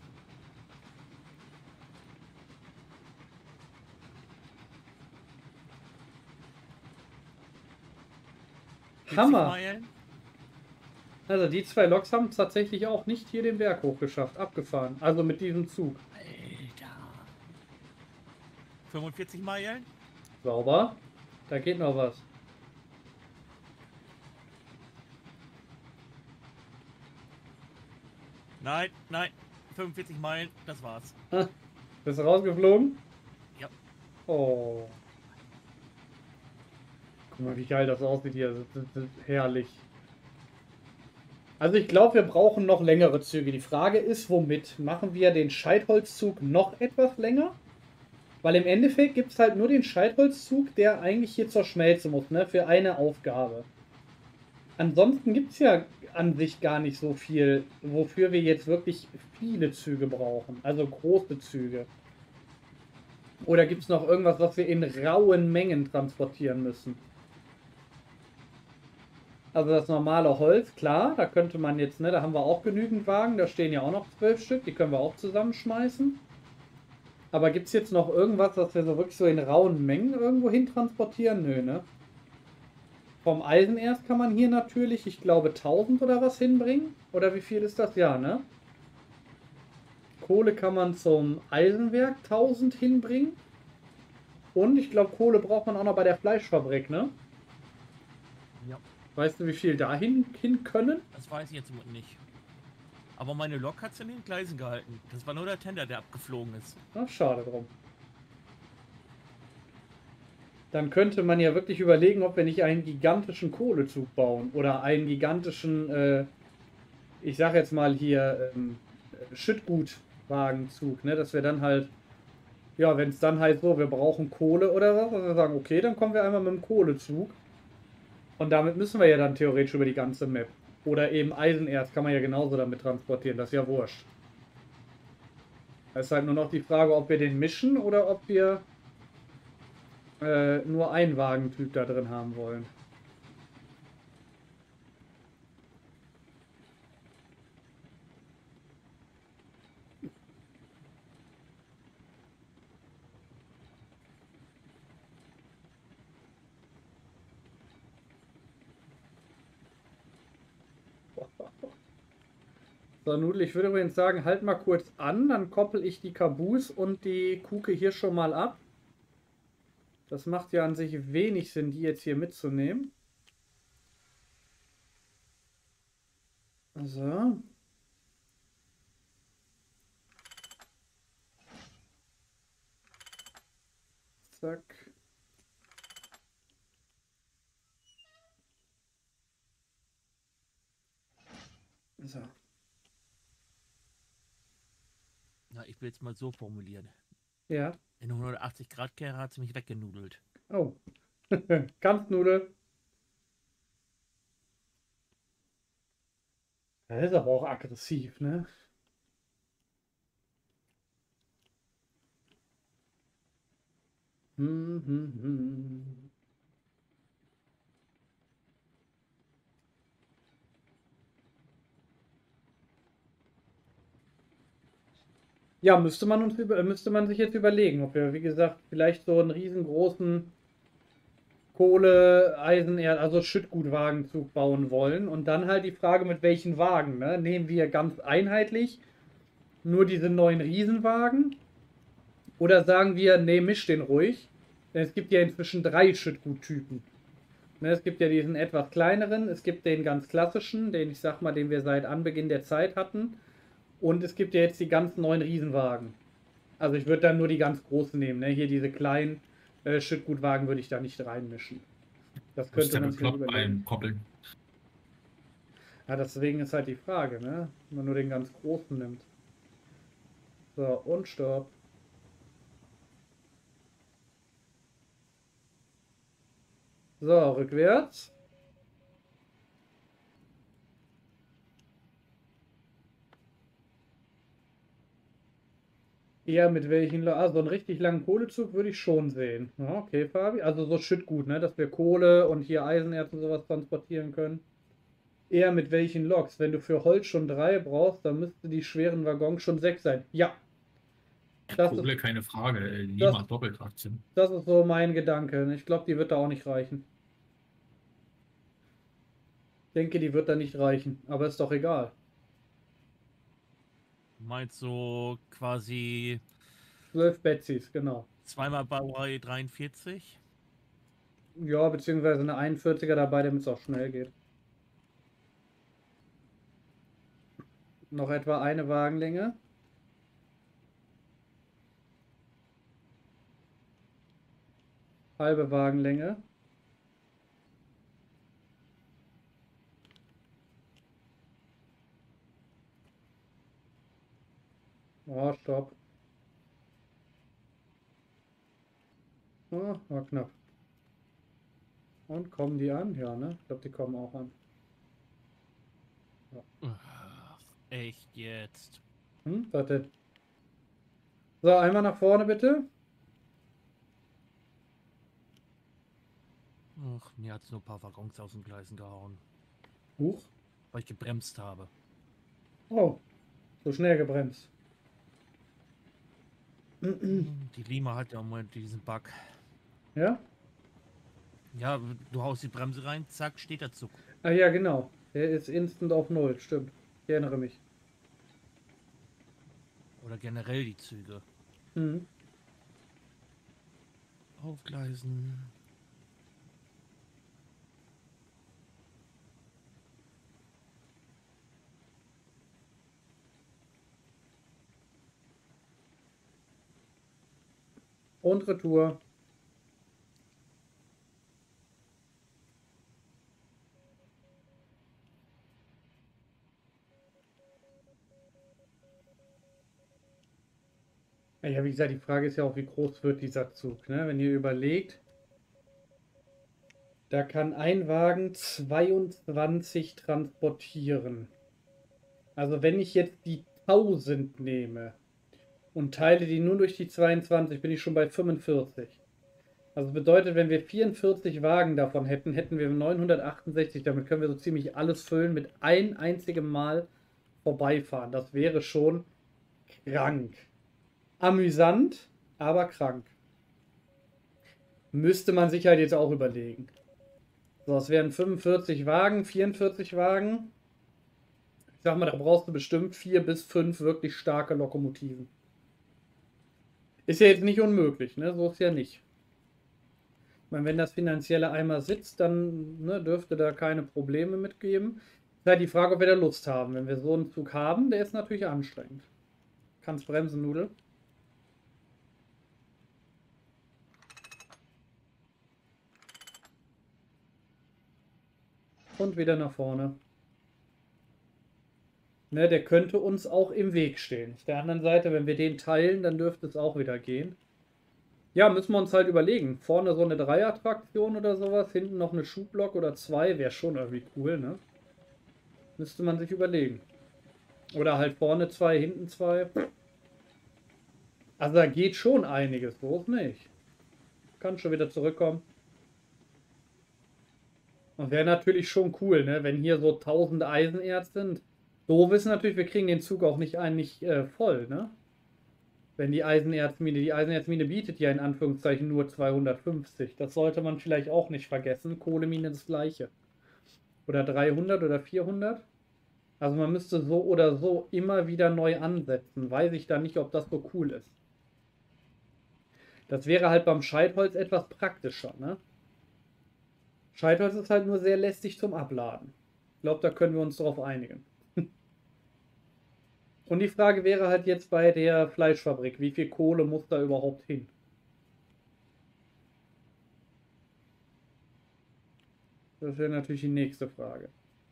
Hammer! Meilen? Also die zwei Loks haben es tatsächlich auch nicht hier den Berg hochgeschafft, abgefahren. Also mit diesem Zug. Alter. fünfundvierzig Meilen? Sauber. Da geht noch was. Nein, nein. fünfundvierzig Meilen, das war's. Ah, bist du rausgeflogen? Ja. Oh. Guck mal, wie geil das aussieht hier. Das ist, das ist herrlich. Also ich glaube, wir brauchen noch längere Züge. Die Frage ist, womit? Machen wir den Scheitholzzug noch etwas länger? Weil im Endeffekt gibt es halt nur den Scheitholzzug, der eigentlich hier zur Schmelze muss, ne? Für eine Aufgabe. Ansonsten gibt es ja an sich gar nicht so viel, wofür wir jetzt wirklich viele Züge brauchen. Also große Züge. Oder gibt es noch irgendwas, was wir in rauen Mengen transportieren müssen? Also das normale Holz, klar, da könnte man jetzt, ne, da haben wir auch genügend Wagen, da stehen ja auch noch zwölf Stück, die können wir auch zusammenschmeißen. Aber gibt es jetzt noch irgendwas, was wir so wirklich so in rauen Mengen irgendwo hin transportieren? Nö, ne? Vom Eisenerz kann man hier natürlich, ich glaube, tausend oder was hinbringen. Oder wie viel ist das? Ja, ne? Kohle kann man zum Eisenwerk tausend hinbringen. Und ich glaube, Kohle braucht man auch noch bei der Fleischfabrik, ne? Ja. Weißt du, wie viel da hin, hin können? Das weiß ich jetzt nicht. Aber meine Lok hat es in den Gleisen gehalten. Das war nur der Tender, der abgeflogen ist. Ach, schade drum. Dann könnte man ja wirklich überlegen, ob wir nicht einen gigantischen Kohlezug bauen. Oder einen gigantischen, äh, ich sag jetzt mal hier, ähm, Schüttgutwagenzug, ne? Dass wir dann halt, ja, wenn es dann heißt, so, wir brauchen Kohle oder was, dass wir sagen, okay, dann kommen wir einmal mit dem Kohlezug. Und damit müssen wir ja dann theoretisch über die ganze Map. Oder eben Eisenerz kann man ja genauso damit transportieren, das ist ja wurscht. Es ist halt nur noch die Frage, ob wir den mischen oder ob wir äh, nur einen Wagentyp da drin haben wollen. So, Nudel, ich würde übrigens sagen, halt mal kurz an, dann koppel ich die Kabus und die Kuke hier schon mal ab. Das macht ja an sich wenig Sinn, die jetzt hier mitzunehmen. So. Zack. So. Na, ich will es mal so formulieren. Ja. In hundertachtzig Grad Kehre hat sie mich weggenudelt. Oh. Kampfnudel. Das ist aber auch aggressiv, ne? Hm, hm, hm. Ja, müsste man uns über, müsste man sich jetzt überlegen, ob wir, wie gesagt, vielleicht so einen riesengroßen Kohle, Eisenerz, also Schüttgutwagenzug bauen wollen. Und dann halt die Frage, mit welchen Wagen, ne? Nehmen wir ganz einheitlich nur diese neuen Riesenwagen? Oder sagen wir, nee, misch den ruhig. Denn es gibt ja inzwischen drei Schüttguttypen. Ne, es gibt ja diesen etwas kleineren, es gibt den ganz klassischen, den ich sag mal, den wir seit Anbeginn der Zeit hatten. Und es gibt ja jetzt die ganz neuen Riesenwagen. Also ich würde dann nur die ganz großen nehmen. Ne? Hier diese kleinen äh, Schüttgutwagen würde ich da nicht reinmischen. Das könnte man sich überlegen. Einkoppeln. Ja, deswegen ist halt die Frage, ne? Wenn man nur den ganz großen nimmt. So, und Stopp. So, rückwärts. Ja, mit welchen... Ah, so einen richtig langen Kohlezug würde ich schon sehen. Ja, okay, Fabi. Also so Schüttgut, ne? Dass wir Kohle und hier Eisenerz und sowas transportieren können. eher mit welchen Loks. Wenn du für Holz schon drei brauchst, dann müssten die schweren Waggons schon sechs sein. Ja, Ja, das Kohle, ist, keine Frage. äh, das, Lima Doppeltraktion. das ist so mein Gedanke. Ich glaube, die wird da auch nicht reichen. Ich denke, die wird da nicht reichen. Aber ist doch egal. Meinst so quasi Zwölf Betsys, genau. zweimal Baureihe dreiundvierzig? Ja, beziehungsweise eine einundvierziger dabei, damit es auch schnell geht. Noch etwa eine Wagenlänge. Halbe Wagenlänge. Oh, stopp. Oh, war knapp. Und kommen die an? Ja, ne? Ich glaube, die kommen auch an. Ach, echt jetzt? Hm, warte. So, einmal nach vorne bitte. Ach, mir hat's nur ein paar Waggons aus den Gleisen gehauen, Huch. weil ich gebremst habe. Oh, so schnell gebremst. Die Lima hat ja im Moment diesen Bug. Ja? Ja, du haust die Bremse rein, zack, steht der Zug. Ah ja, genau. Der ist instant auf Null, stimmt. Ich erinnere mich. Oder generell die Züge. Mhm. Aufgleisen. Und Retour. Ja, wie gesagt, die Frage ist ja auch, wie groß wird dieser Zug, ne? Wenn ihr überlegt, da kann ein Wagen zweiundzwanzig transportieren. Also wenn ich jetzt die tausend nehme und teile die nur durch die zweiundzwanzig, bin ich schon bei fünfundvierzig. Also bedeutet, wenn wir vierundvierzig Wagen davon hätten, hätten wir neunhundertachtundsechzig. Damit können wir so ziemlich alles füllen, mit ein einzigem Mal vorbeifahren. Das wäre schon krank. Amüsant, aber krank. Müsste man sich halt jetzt auch überlegen. So, es wären fünfundvierzig Wagen, vierundvierzig Wagen. Ich sag mal, da brauchst du bestimmt vier bis fünf wirklich starke Lokomotiven. Ist ja jetzt nicht unmöglich, ne? So ist ja nicht. Ich meine, wenn das Finanzielle einmal sitzt, dann ne, dürfte da keine Probleme mitgeben. Ist halt die Frage, ob wir da Lust haben. Wenn wir so einen Zug haben, der ist natürlich anstrengend. Kannst bremsen, Nudel. Und wieder nach vorne. Ne, der könnte uns auch im Weg stehen. Auf der anderen Seite, wenn wir den teilen, dann dürfte es auch wieder gehen. Ja, müssen wir uns halt überlegen. Vorne so eine Dreier-Traktion oder sowas, hinten noch eine Schublok oder zwei, wäre schon irgendwie cool, ne? Müsste man sich überlegen. Oder halt vorne zwei, hinten zwei. Also da geht schon einiges, so ist nicht. Kann schon wieder zurückkommen. Und wäre natürlich schon cool, ne? Wenn hier so tausend Eisenerz sind. Doof ist natürlich, wir kriegen den Zug auch nicht eigentlich äh, voll, ne? Wenn die Eisenerzmine, die Eisenerzmine bietet ja in Anführungszeichen nur zweihundertfünfzig. Das sollte man vielleicht auch nicht vergessen. Kohlemine das gleiche. Oder dreihundert oder vierhundert. Also man müsste so oder so immer wieder neu ansetzen. Weiß ich da nicht, ob das so cool ist. Das wäre halt beim Scheitholz etwas praktischer, ne? Scheitholz ist halt nur sehr lästig zum Abladen. Ich glaube, da können wir uns darauf einigen. Und die Frage wäre halt jetzt bei der Fleischfabrik, wie viel Kohle muss da überhaupt hin? Das wäre natürlich die nächste Frage.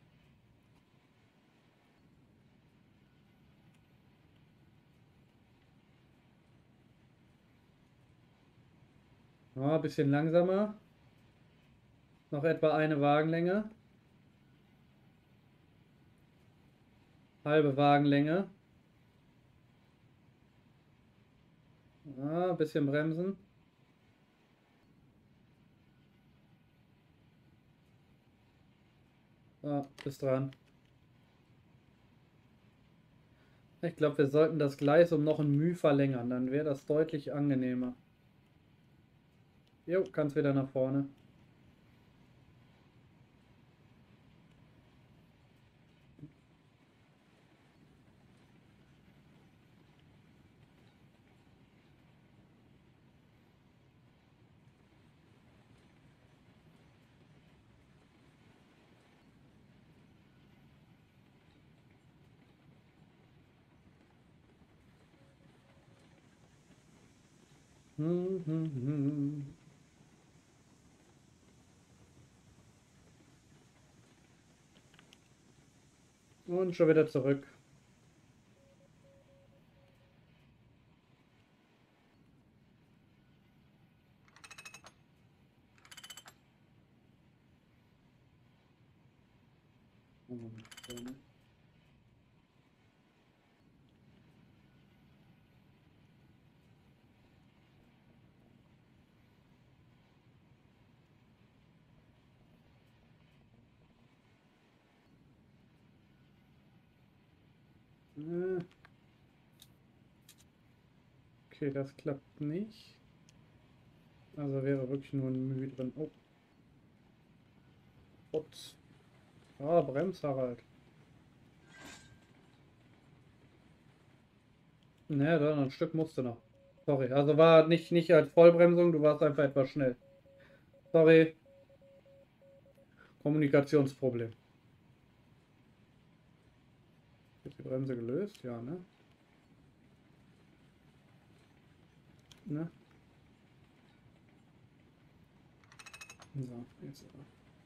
Ja, ein bisschen langsamer. Noch etwa eine Wagenlänge. Halbe Wagenlänge. Ja, ein bisschen bremsen. Ah, bist dran. Ich glaube, wir sollten das Gleis um noch ein Müh verlängern. Dann wäre das deutlich angenehmer. Jo, kannst wieder nach vorne. Hm, hm, hm. Und schon wieder zurück. Äh, Okay, das klappt nicht. Also wäre wirklich nur ein Mühe drin. Oh. Ups. Ah, Brems, Harald. Naja, dann ein Stück musste noch. Sorry, also war nicht, nicht als Vollbremsung, du warst einfach etwas schnell. Sorry, Kommunikationsproblem. Ist die Bremse gelöst? Ja, ne? Ne? So, jetzt aber.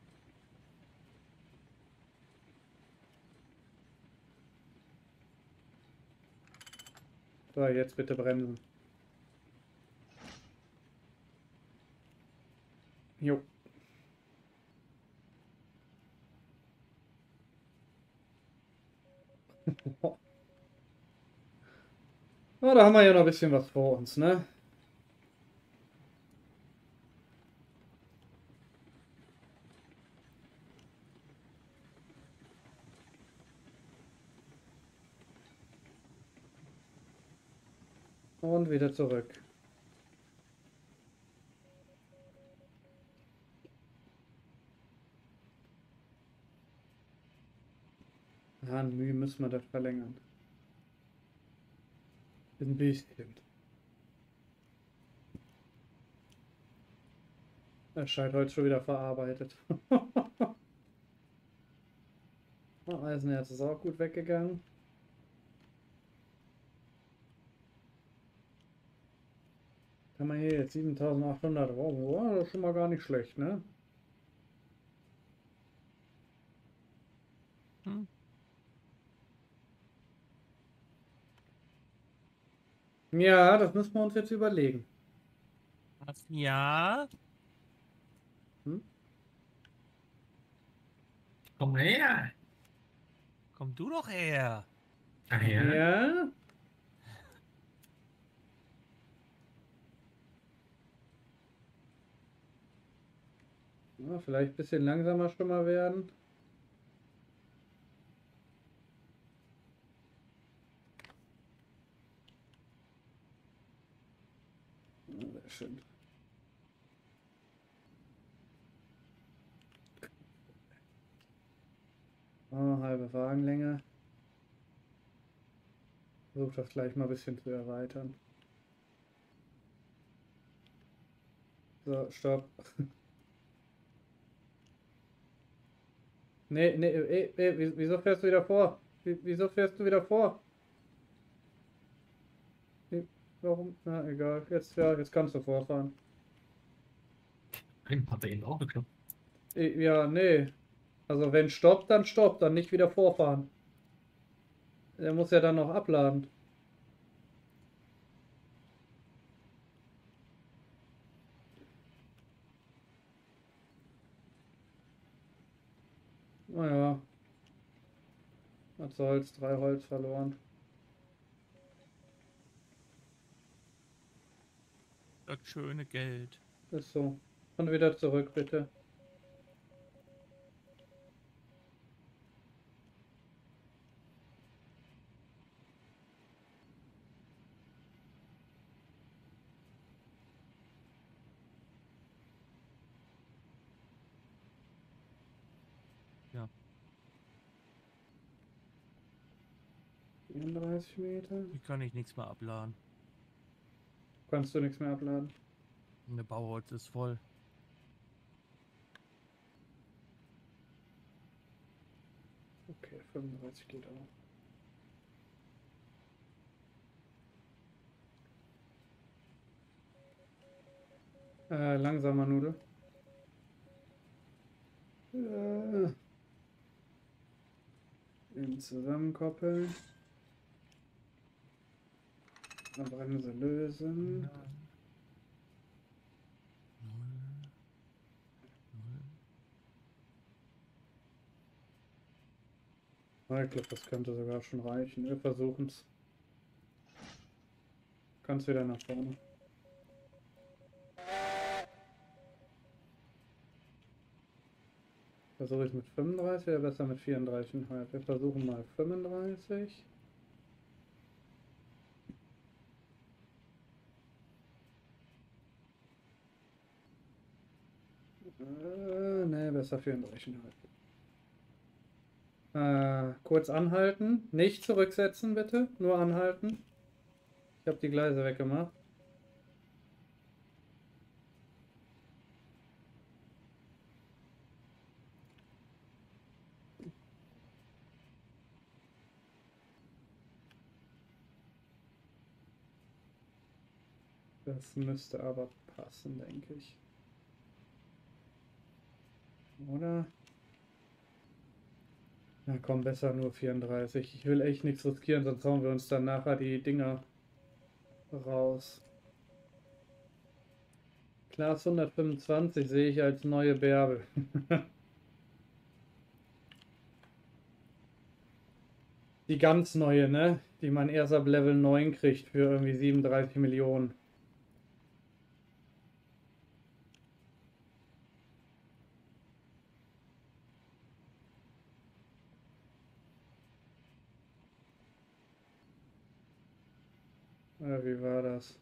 So, jetzt bitte bremsen. Jo. Oh, da haben wir ja noch ein bisschen was vor uns, ne? Und wieder zurück. Ah, ein Mühe müssen wir das verlängern. Ein bisschen. Das scheint heute schon wieder verarbeitet. Oh, Eisenerz ist auch gut weggegangen. Kann man hier jetzt siebentausendachthundert. Wow, wow, das ist schon mal gar nicht schlecht, ne? Hm? Ja, das müssen wir uns jetzt überlegen. Was? Ja? Hm? Komm her. Komm du doch her. Ah ja. Ja? Ja, vielleicht ein bisschen langsamer schon mal werden. Ja, sehr schön. Oh, halbe Wagenlänge. Versuch das gleich mal ein bisschen zu erweitern. So, stopp. Nee, nee, ey, ey, wieso fährst du wieder vor? Wieso fährst du wieder vor? Warum? Na, egal. Jetzt, ja, jetzt kannst du vorfahren. Ein hat er ihn auch geklappt. Ja, nee. Also wenn stoppt, dann stoppt, dann nicht wieder vorfahren. Der muss ja dann noch abladen. Naja, was soll's, drei Holz verloren. Das schöne Geld. Ist so. Und wieder zurück, bitte. vierunddreißig Meter. Hier kann ich nichts mehr abladen. Kannst du nichts mehr abladen? Der Bauholz ist voll. Okay, fünfunddreißig geht auch. Äh, langsamer Nudel. Äh, eben zusammenkoppeln. Bremse lösen. Null. Null. Ah, ich glaube, das könnte sogar schon reichen. Wir versuchen es. Kannst wieder nach vorne. Versuche ich mit fünfunddreißig oder besser mit vierunddreißig Komma fünf? Wir versuchen mal fünfunddreißig. Äh, ne, besser vierunddreißig Komma fünf. Äh, kurz anhalten. Nicht zurücksetzen, bitte. Nur anhalten. Ich habe die Gleise weggemacht. Das müsste aber passen, denke ich. Oder? Na komm, besser nur vierunddreißig. Ich will echt nichts riskieren, sonst hauen wir uns dann nachher die Dinger raus. Class hundertfünfundzwanzig sehe ich als neue Bärbel. Die ganz neue, ne? Die man erst ab Level neun kriegt für irgendwie siebenunddreißig Millionen. Oder wie war das?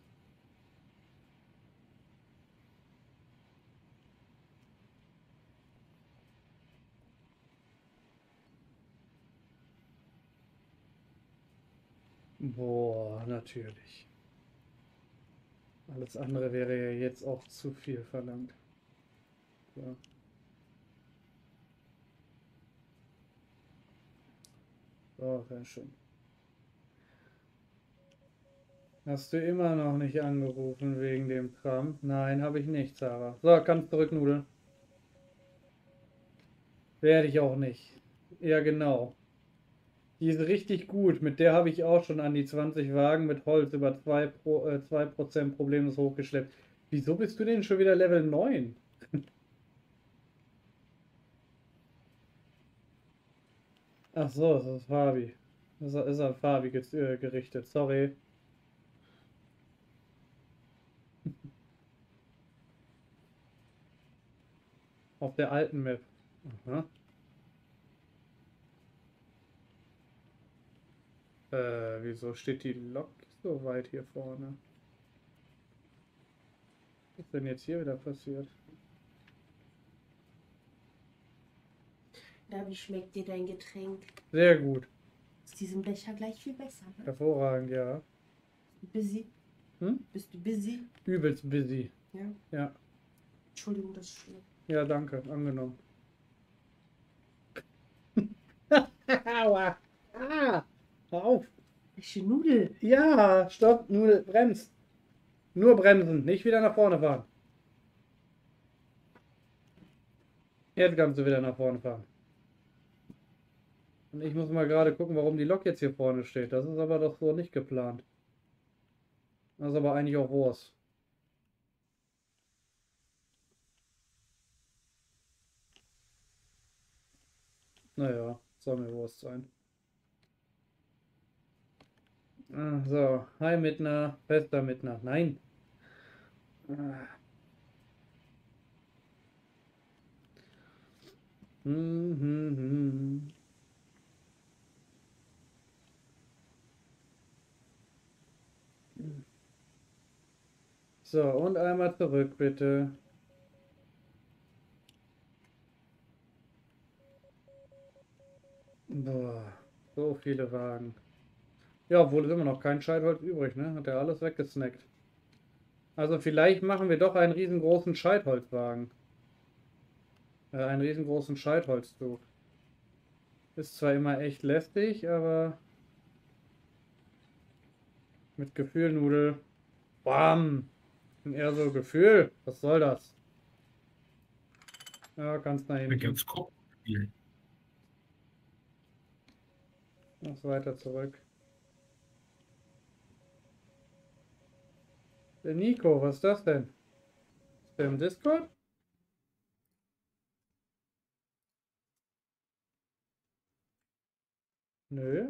Boah, natürlich. Alles andere wäre ja jetzt auch zu viel verlangt. Ja. So, sehr schön. Hast du immer noch nicht angerufen wegen dem Kram? Nein, habe ich nicht, Sarah. So, kannst zurücknudeln. Werde ich auch nicht. Ja, genau. Die ist richtig gut. Mit der habe ich auch schon an die zwanzig Wagen mit Holz über zwei Pro, äh, zwei Prozent problemlos hochgeschleppt. Wieso bist du denn schon wieder Level neun? Ach so, das ist Fabi. Das ist an Fabi ge- äh, gerichtet. Sorry. Auf der alten Map. Aha. Äh, wieso steht die Lok so weit hier vorne? Was ist denn jetzt hier wieder passiert? Na, wie schmeckt dir dein Getränk? Sehr gut. Aus diesem Becher gleich viel besser, ne? Hervorragend, ja. Busy? Hm? Bist du busy? Übelst busy. Ja. Ja. Entschuldigung, das ist schlimm. Ja, danke. Angenommen. Aua. Ah. Hör auf. Welche Nudel? Ja, stopp. Nur bremst. Nur bremsen. Nicht wieder nach vorne fahren. Jetzt kannst du wieder nach vorne fahren. Und ich muss mal gerade gucken, warum die Lok jetzt hier vorne steht. Das ist aber doch so nicht geplant. Das ist aber eigentlich auch Wurst. Naja, soll mir Wurst sein. Ah, so, hi Mittner, bester Mittner. Nein. Ah. Hm, hm, hm. So, und einmal zurück, bitte. Boah, so viele Wagen. Ja, obwohl es immer noch kein Scheitholz übrig, ne? Hat er alles weggesnackt. Also vielleicht machen wir doch einen riesengroßen Scheitholzwagen. Äh, einen riesengroßen Scheitholzzug. Ist zwar immer echt lästig, aber mit Gefühlnudel. Bam! Und eher so Gefühl. Was soll das? Ja, ganz nach Dann hinten. gibt's Kopf spielen. Noch weiter zurück. Der Nico, was ist das denn? Ist der im Discord? Nö.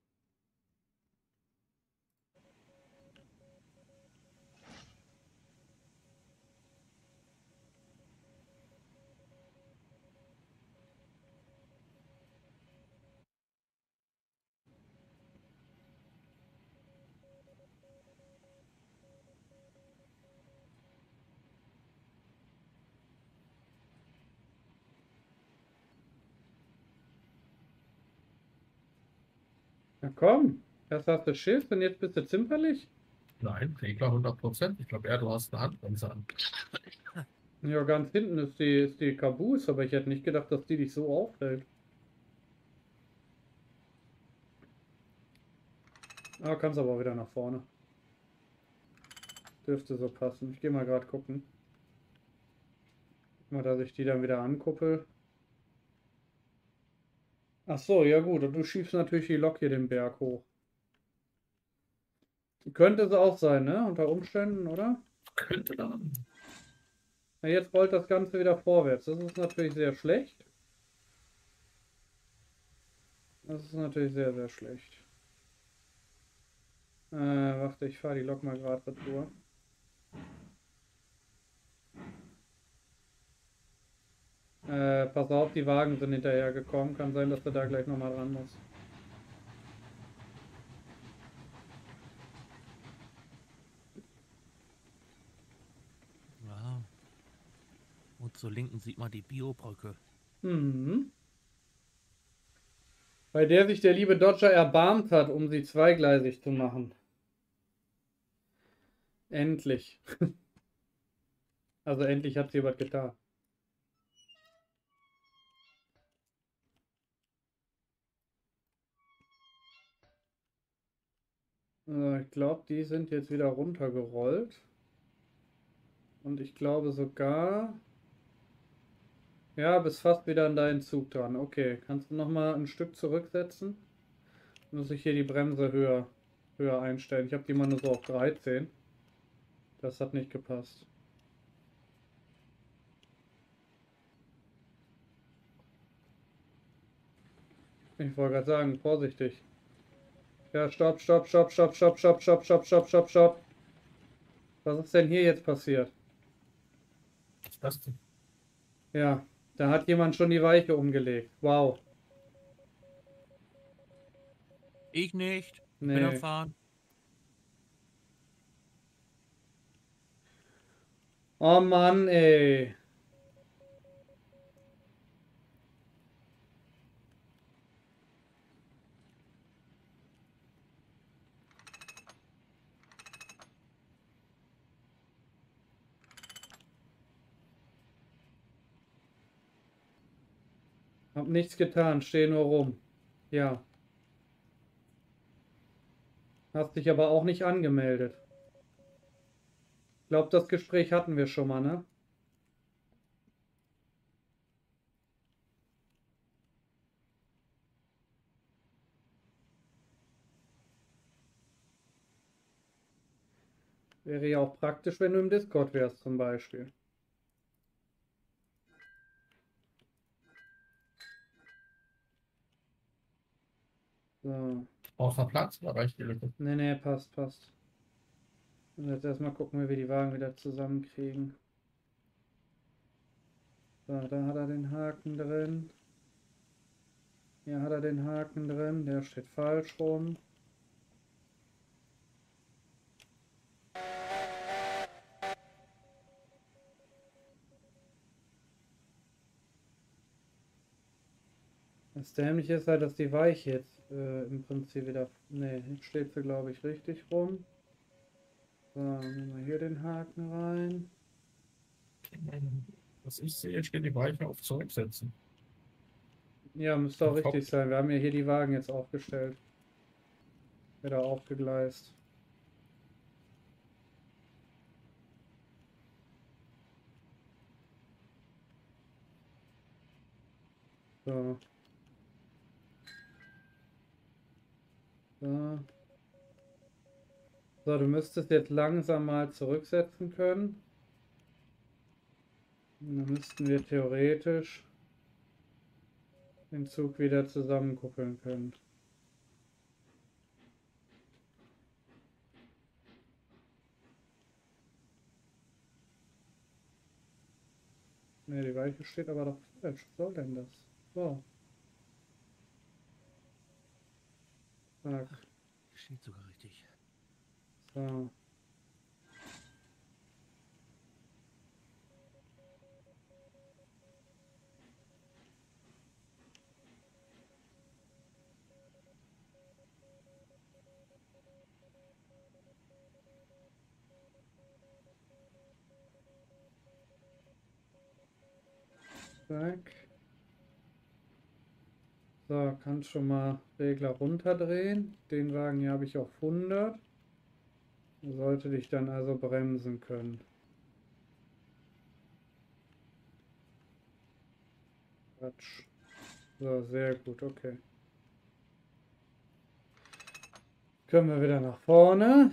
Na komm. Erst hast du Schiss und jetzt bist du zimperlich? Nein, Regler hundert Prozent. Ich glaube eher, du hast eine Handbremse an. Ja, ganz hinten ist die, ist die Caboose, aber ich hätte nicht gedacht, dass die dich so aufhält. Ah, kannst aber wieder nach vorne. Dürfte so passen. Ich gehe mal gerade gucken. Mal, dass ich die dann wieder ankuppel. Ach so, ja gut. Und du schiebst natürlich die Lok hier den Berg hoch. Könnte es auch sein, ne? Unter Umständen, oder? Könnte dann. Na, jetzt rollt das Ganze wieder vorwärts. Das ist natürlich sehr schlecht. Das ist natürlich sehr, sehr schlecht. Äh, warte, ich fahre die Lok mal gerade retour. Äh, pass auf, die Wagen sind hinterher gekommen. Kann sein, dass du da gleich nochmal dran musst. Ja. Und zur Linken sieht man die Biobrücke. Mhm. Bei der sich der liebe Dodger erbarmt hat, um sie zweigleisig zu machen. Endlich. Also endlich hat sie was getan. Äh, ich glaube, die sind jetzt wieder runtergerollt. Und ich glaube sogar... Ja, bist fast wieder an deinen Zug dran. Okay, kannst du nochmal ein Stück zurücksetzen? Muss ich hier die Bremse höher, höher einstellen. Ich habe die mal nur so auf dreizehn. Das hat nicht gepasst. Ich wollte gerade sagen, vorsichtig. Ja, stopp, stopp, stopp, stopp, stopp, stopp, stopp, stopp, stopp, stopp, stopp. Was ist denn hier jetzt passiert? Was ist das denn? Ja, da hat jemand schon die Weiche umgelegt. Wow. Ich nicht. Ich bin am Nee. Fahren. Oh Mann, ey. Hab nichts getan, stehe nur rum. Ja. Hast dich aber auch nicht angemeldet. Glaub, das Gespräch hatten wir schon mal, ne? Wäre ja auch praktisch, wenn du im Discord wärst, zum Beispiel. So. Außer Platz, da reicht die Lücke. Nee, nee, passt, passt. Und jetzt erstmal gucken, wie wir die Wagen wieder zusammenkriegen. So, da hat er den Haken drin. Hier hat er den Haken drin. Der steht falsch rum. Das Dämliche ist halt, dass die Weiche jetzt äh, im Prinzip wieder... Ne, jetzt steht sie, glaube ich, richtig rum. So, nehmen wir hier den Haken rein. Was ich sehe, steht die Weiche auf Zurücksetzen. Ja, müsste auch Auf richtig Haupt. sein. Wir haben ja hier die Wagen jetzt aufgestellt. Wieder aufgegleist. So. So. So, du müsstest jetzt langsam mal zurücksetzen können. Und dann müssten wir theoretisch den Zug wieder zusammenkuppeln können. Ne, die Weiche steht aber doch falsch. Was soll denn das? So. Zack. Steht sogar richtig. So. Zack. So, kann schon mal Regler runterdrehen. Den Wagen hier habe ich auf hundert. Sollte dich dann also bremsen können. Quatsch. So, sehr gut, okay. Können wir wieder nach vorne.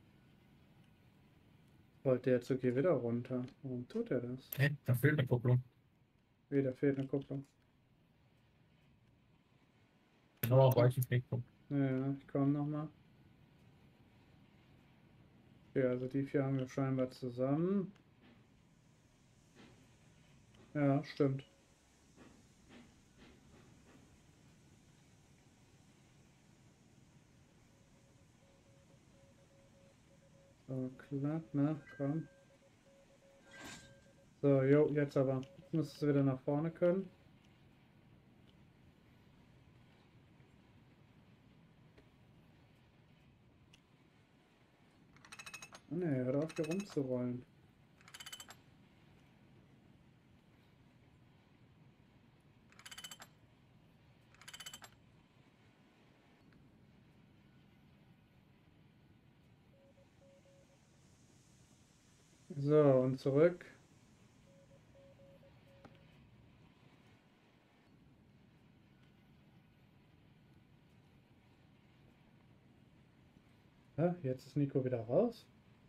Wollte der Zug hier wieder runter. Warum tut er das? Hä? Da fehlt eine Kupplung. Wieder fehlt eine Kupplung. Aber auch Weichenflickpunkt. Ja, ich komme nochmal. Okay, also die vier haben wir scheinbar zusammen. Ja, stimmt. So, knapp, ne? Komm. So, jo, jetzt aber. Jetzt müsstest du wieder nach vorne können. Oh ne, hör auf hier rumzurollen. So, und zurück. Ja, jetzt ist Nico wieder raus.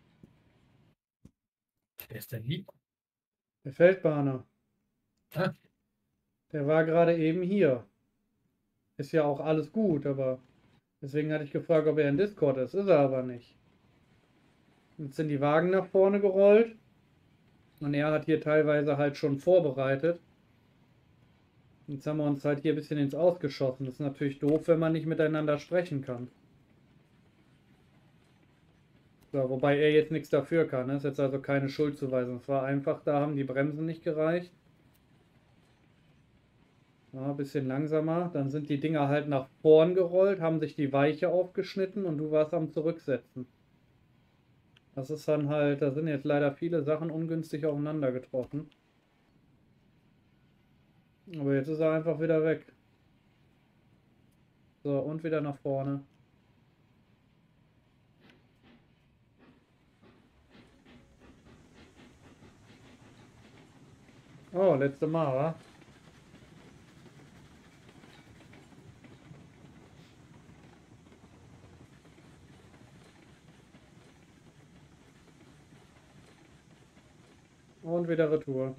Der ist der Lieb. Der Feldbahner. Ah, Der war gerade eben hier. Ist ja auch alles gut, aber deswegen hatte ich gefragt, ob er in Discord ist. Ist er aber nicht. Jetzt sind die Wagen nach vorne gerollt. Und er hat hier teilweise halt schon vorbereitet. Jetzt haben wir uns halt hier ein bisschen ins Ausgeschossen. Das ist natürlich doof, wenn man nicht miteinander sprechen kann. So, wobei er jetzt nichts dafür kann. Das ist jetzt also keine Schuldzuweisung. Es war einfach, da haben die Bremsen nicht gereicht. Ja, ein bisschen langsamer. Dann sind die Dinger halt nach vorn gerollt, haben sich die Weiche aufgeschnitten und du warst am Zurücksetzen. Das ist dann halt, da sind jetzt leider viele Sachen ungünstig aufeinander getroffen. Aber jetzt ist er einfach wieder weg. So, und wieder nach vorne. Oh, letzte Mal, wa? Und wieder Retour.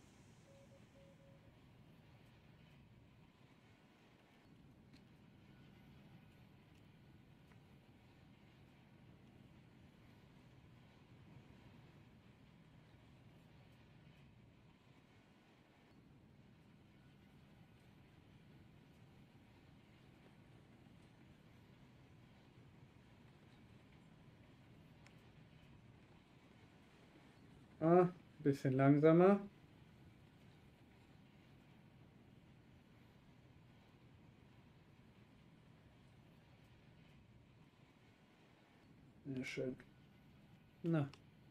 Ah, bisschen langsamer. Sehr schön. Na.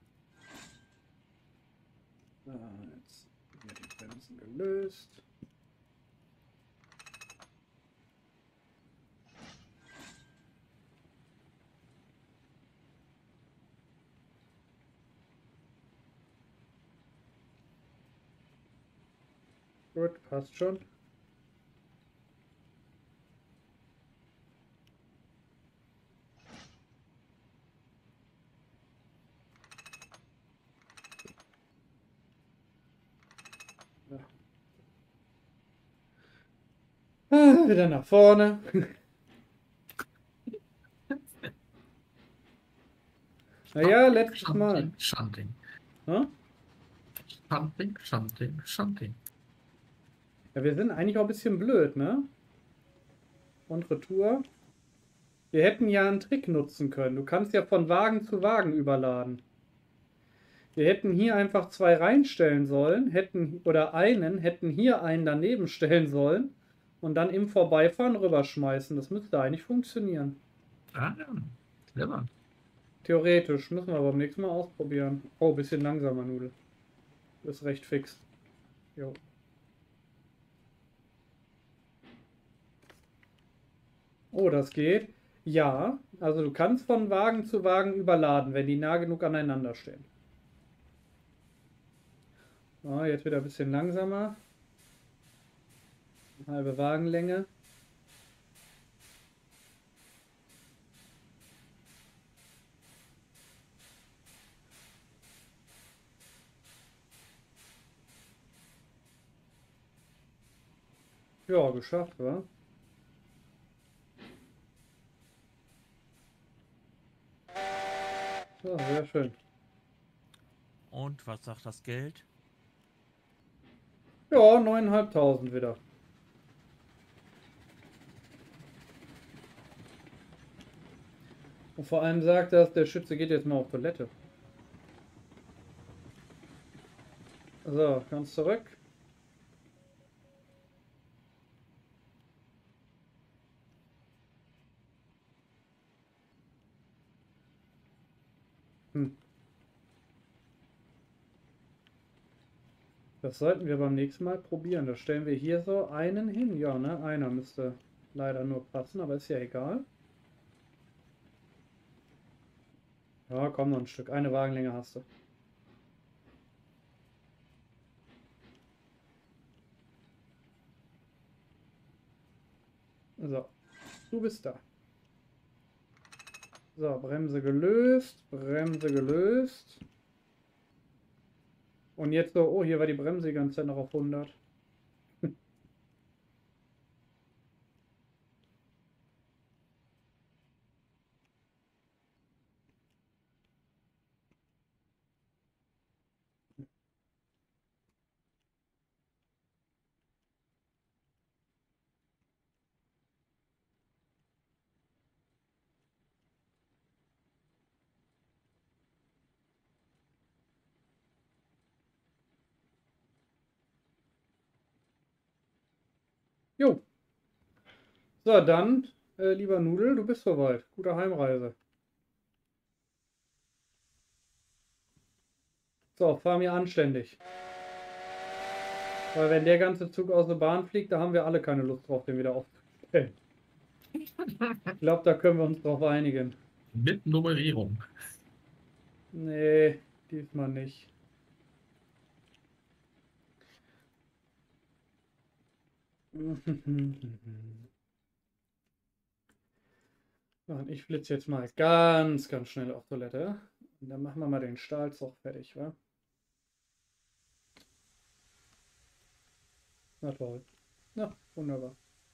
So, jetzt hier die Bremsen gelöst. Gut, passt schon. Ja. Ah, wieder nach vorne. Naja, letztes Mal. Shunting. Hm? Shunting, Shunting, Shunting. Ja, wir sind eigentlich auch ein bisschen blöd, ne? Und Retour. Wir hätten ja einen Trick nutzen können. Du kannst ja von Wagen zu Wagen überladen. Wir hätten hier einfach zwei reinstellen sollen, hätten oder einen, hätten hier einen daneben stellen sollen und dann im Vorbeifahren rüberschmeißen. Das müsste eigentlich funktionieren. Ah, ja. Clever. Theoretisch, müssen wir aber beim nächsten Mal ausprobieren. Oh, bisschen langsamer, Nudel. Ist recht fix. Jo. Oh, das geht. Ja, also du kannst von Wagen zu Wagen überladen, wenn die nah genug aneinander stehen. Oh, jetzt wieder ein bisschen langsamer. Halbe Wagenlänge. Ja, geschafft, wa? So, sehr schön. Und was sagt das Geld? Ja, neuntausendfünfhundert wieder. Und vor allem sagt das, der Schütze geht jetzt mal auf Toilette. So, ganz zurück. Hm. Das sollten wir beim nächsten Mal probieren. Da stellen wir hier so einen hin. Ja, ne? Einer müsste leider nur passen, aber ist ja egal. Ja, komm noch ein Stück. Eine Wagenlänge hast du. So, du bist da. So, Bremse gelöst, Bremse gelöst. Und jetzt so, oh, hier war die Bremse die ganze Zeit noch auf hundert. Jo. So, dann, äh, lieber Nudel, du bist soweit. Gute Heimreise. So, fahr mir anständig. Weil wenn der ganze Zug aus der Bahn fliegt, da haben wir alle keine Lust drauf, den wieder aufzustellen. Ich glaube, da können wir uns drauf einigen. Mit Nummerierung. Nee, diesmal nicht. Und ich flitze jetzt mal ganz, ganz schnell auf Toilette. Und dann machen wir mal den Stahlzug fertig, wa? Na toll. Na, wunderbar.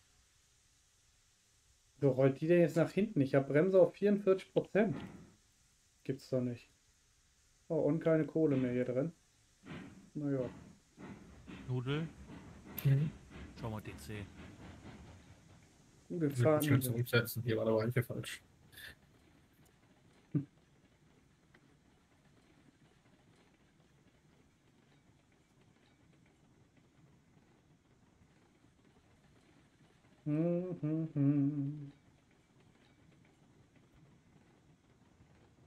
So rollt die denn jetzt nach hinten? Ich habe Bremse auf vierundvierzig Prozent. Gibt's doch nicht. Oh, und keine Kohle mehr hier drin. Naja. Nudel? Mhm. Schau mal D C. Wir Gefahren. können es umsetzen. Hier war der Weiche falsch. Hm, hm, hm.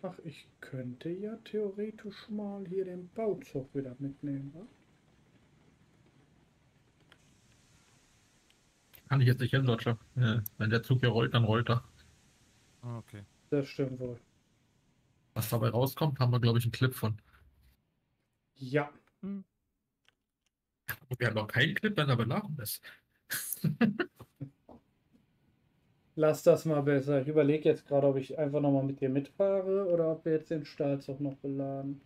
Ach, ich könnte ja theoretisch mal hier den Bauzug wieder mitnehmen, wa? Kann ich jetzt nicht hin, Deutscher. Äh, wenn der Zug hier rollt, dann rollt er. Ah, okay. Das stimmt wohl. Was dabei rauskommt, haben wir, glaube ich, einen Clip von. Ja. Hm. Wir haben noch keinen Clip, wenn er beladen ist. Lass das mal besser. Ich überlege jetzt gerade, ob ich einfach nochmal mit dir mitfahre oder ob wir jetzt den Stahlzug noch beladen.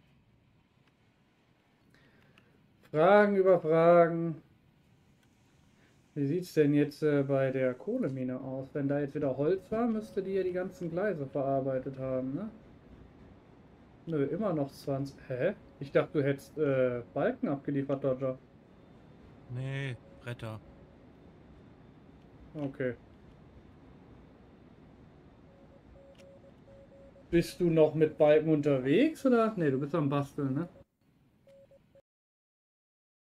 Fragen über Fragen. Wie sieht es denn jetzt äh, bei der Kohlemine aus? Wenn da jetzt wieder Holz war, müsste die ja die ganzen Gleise verarbeitet haben, ne? Nö, immer noch zwanzig. Hä? Ich dachte, du hättest äh, Balken abgeliefert, Dodger. Nee, Bretter. Okay. Bist du noch mit Balken unterwegs oder? Ne, du bist am Basteln, ne?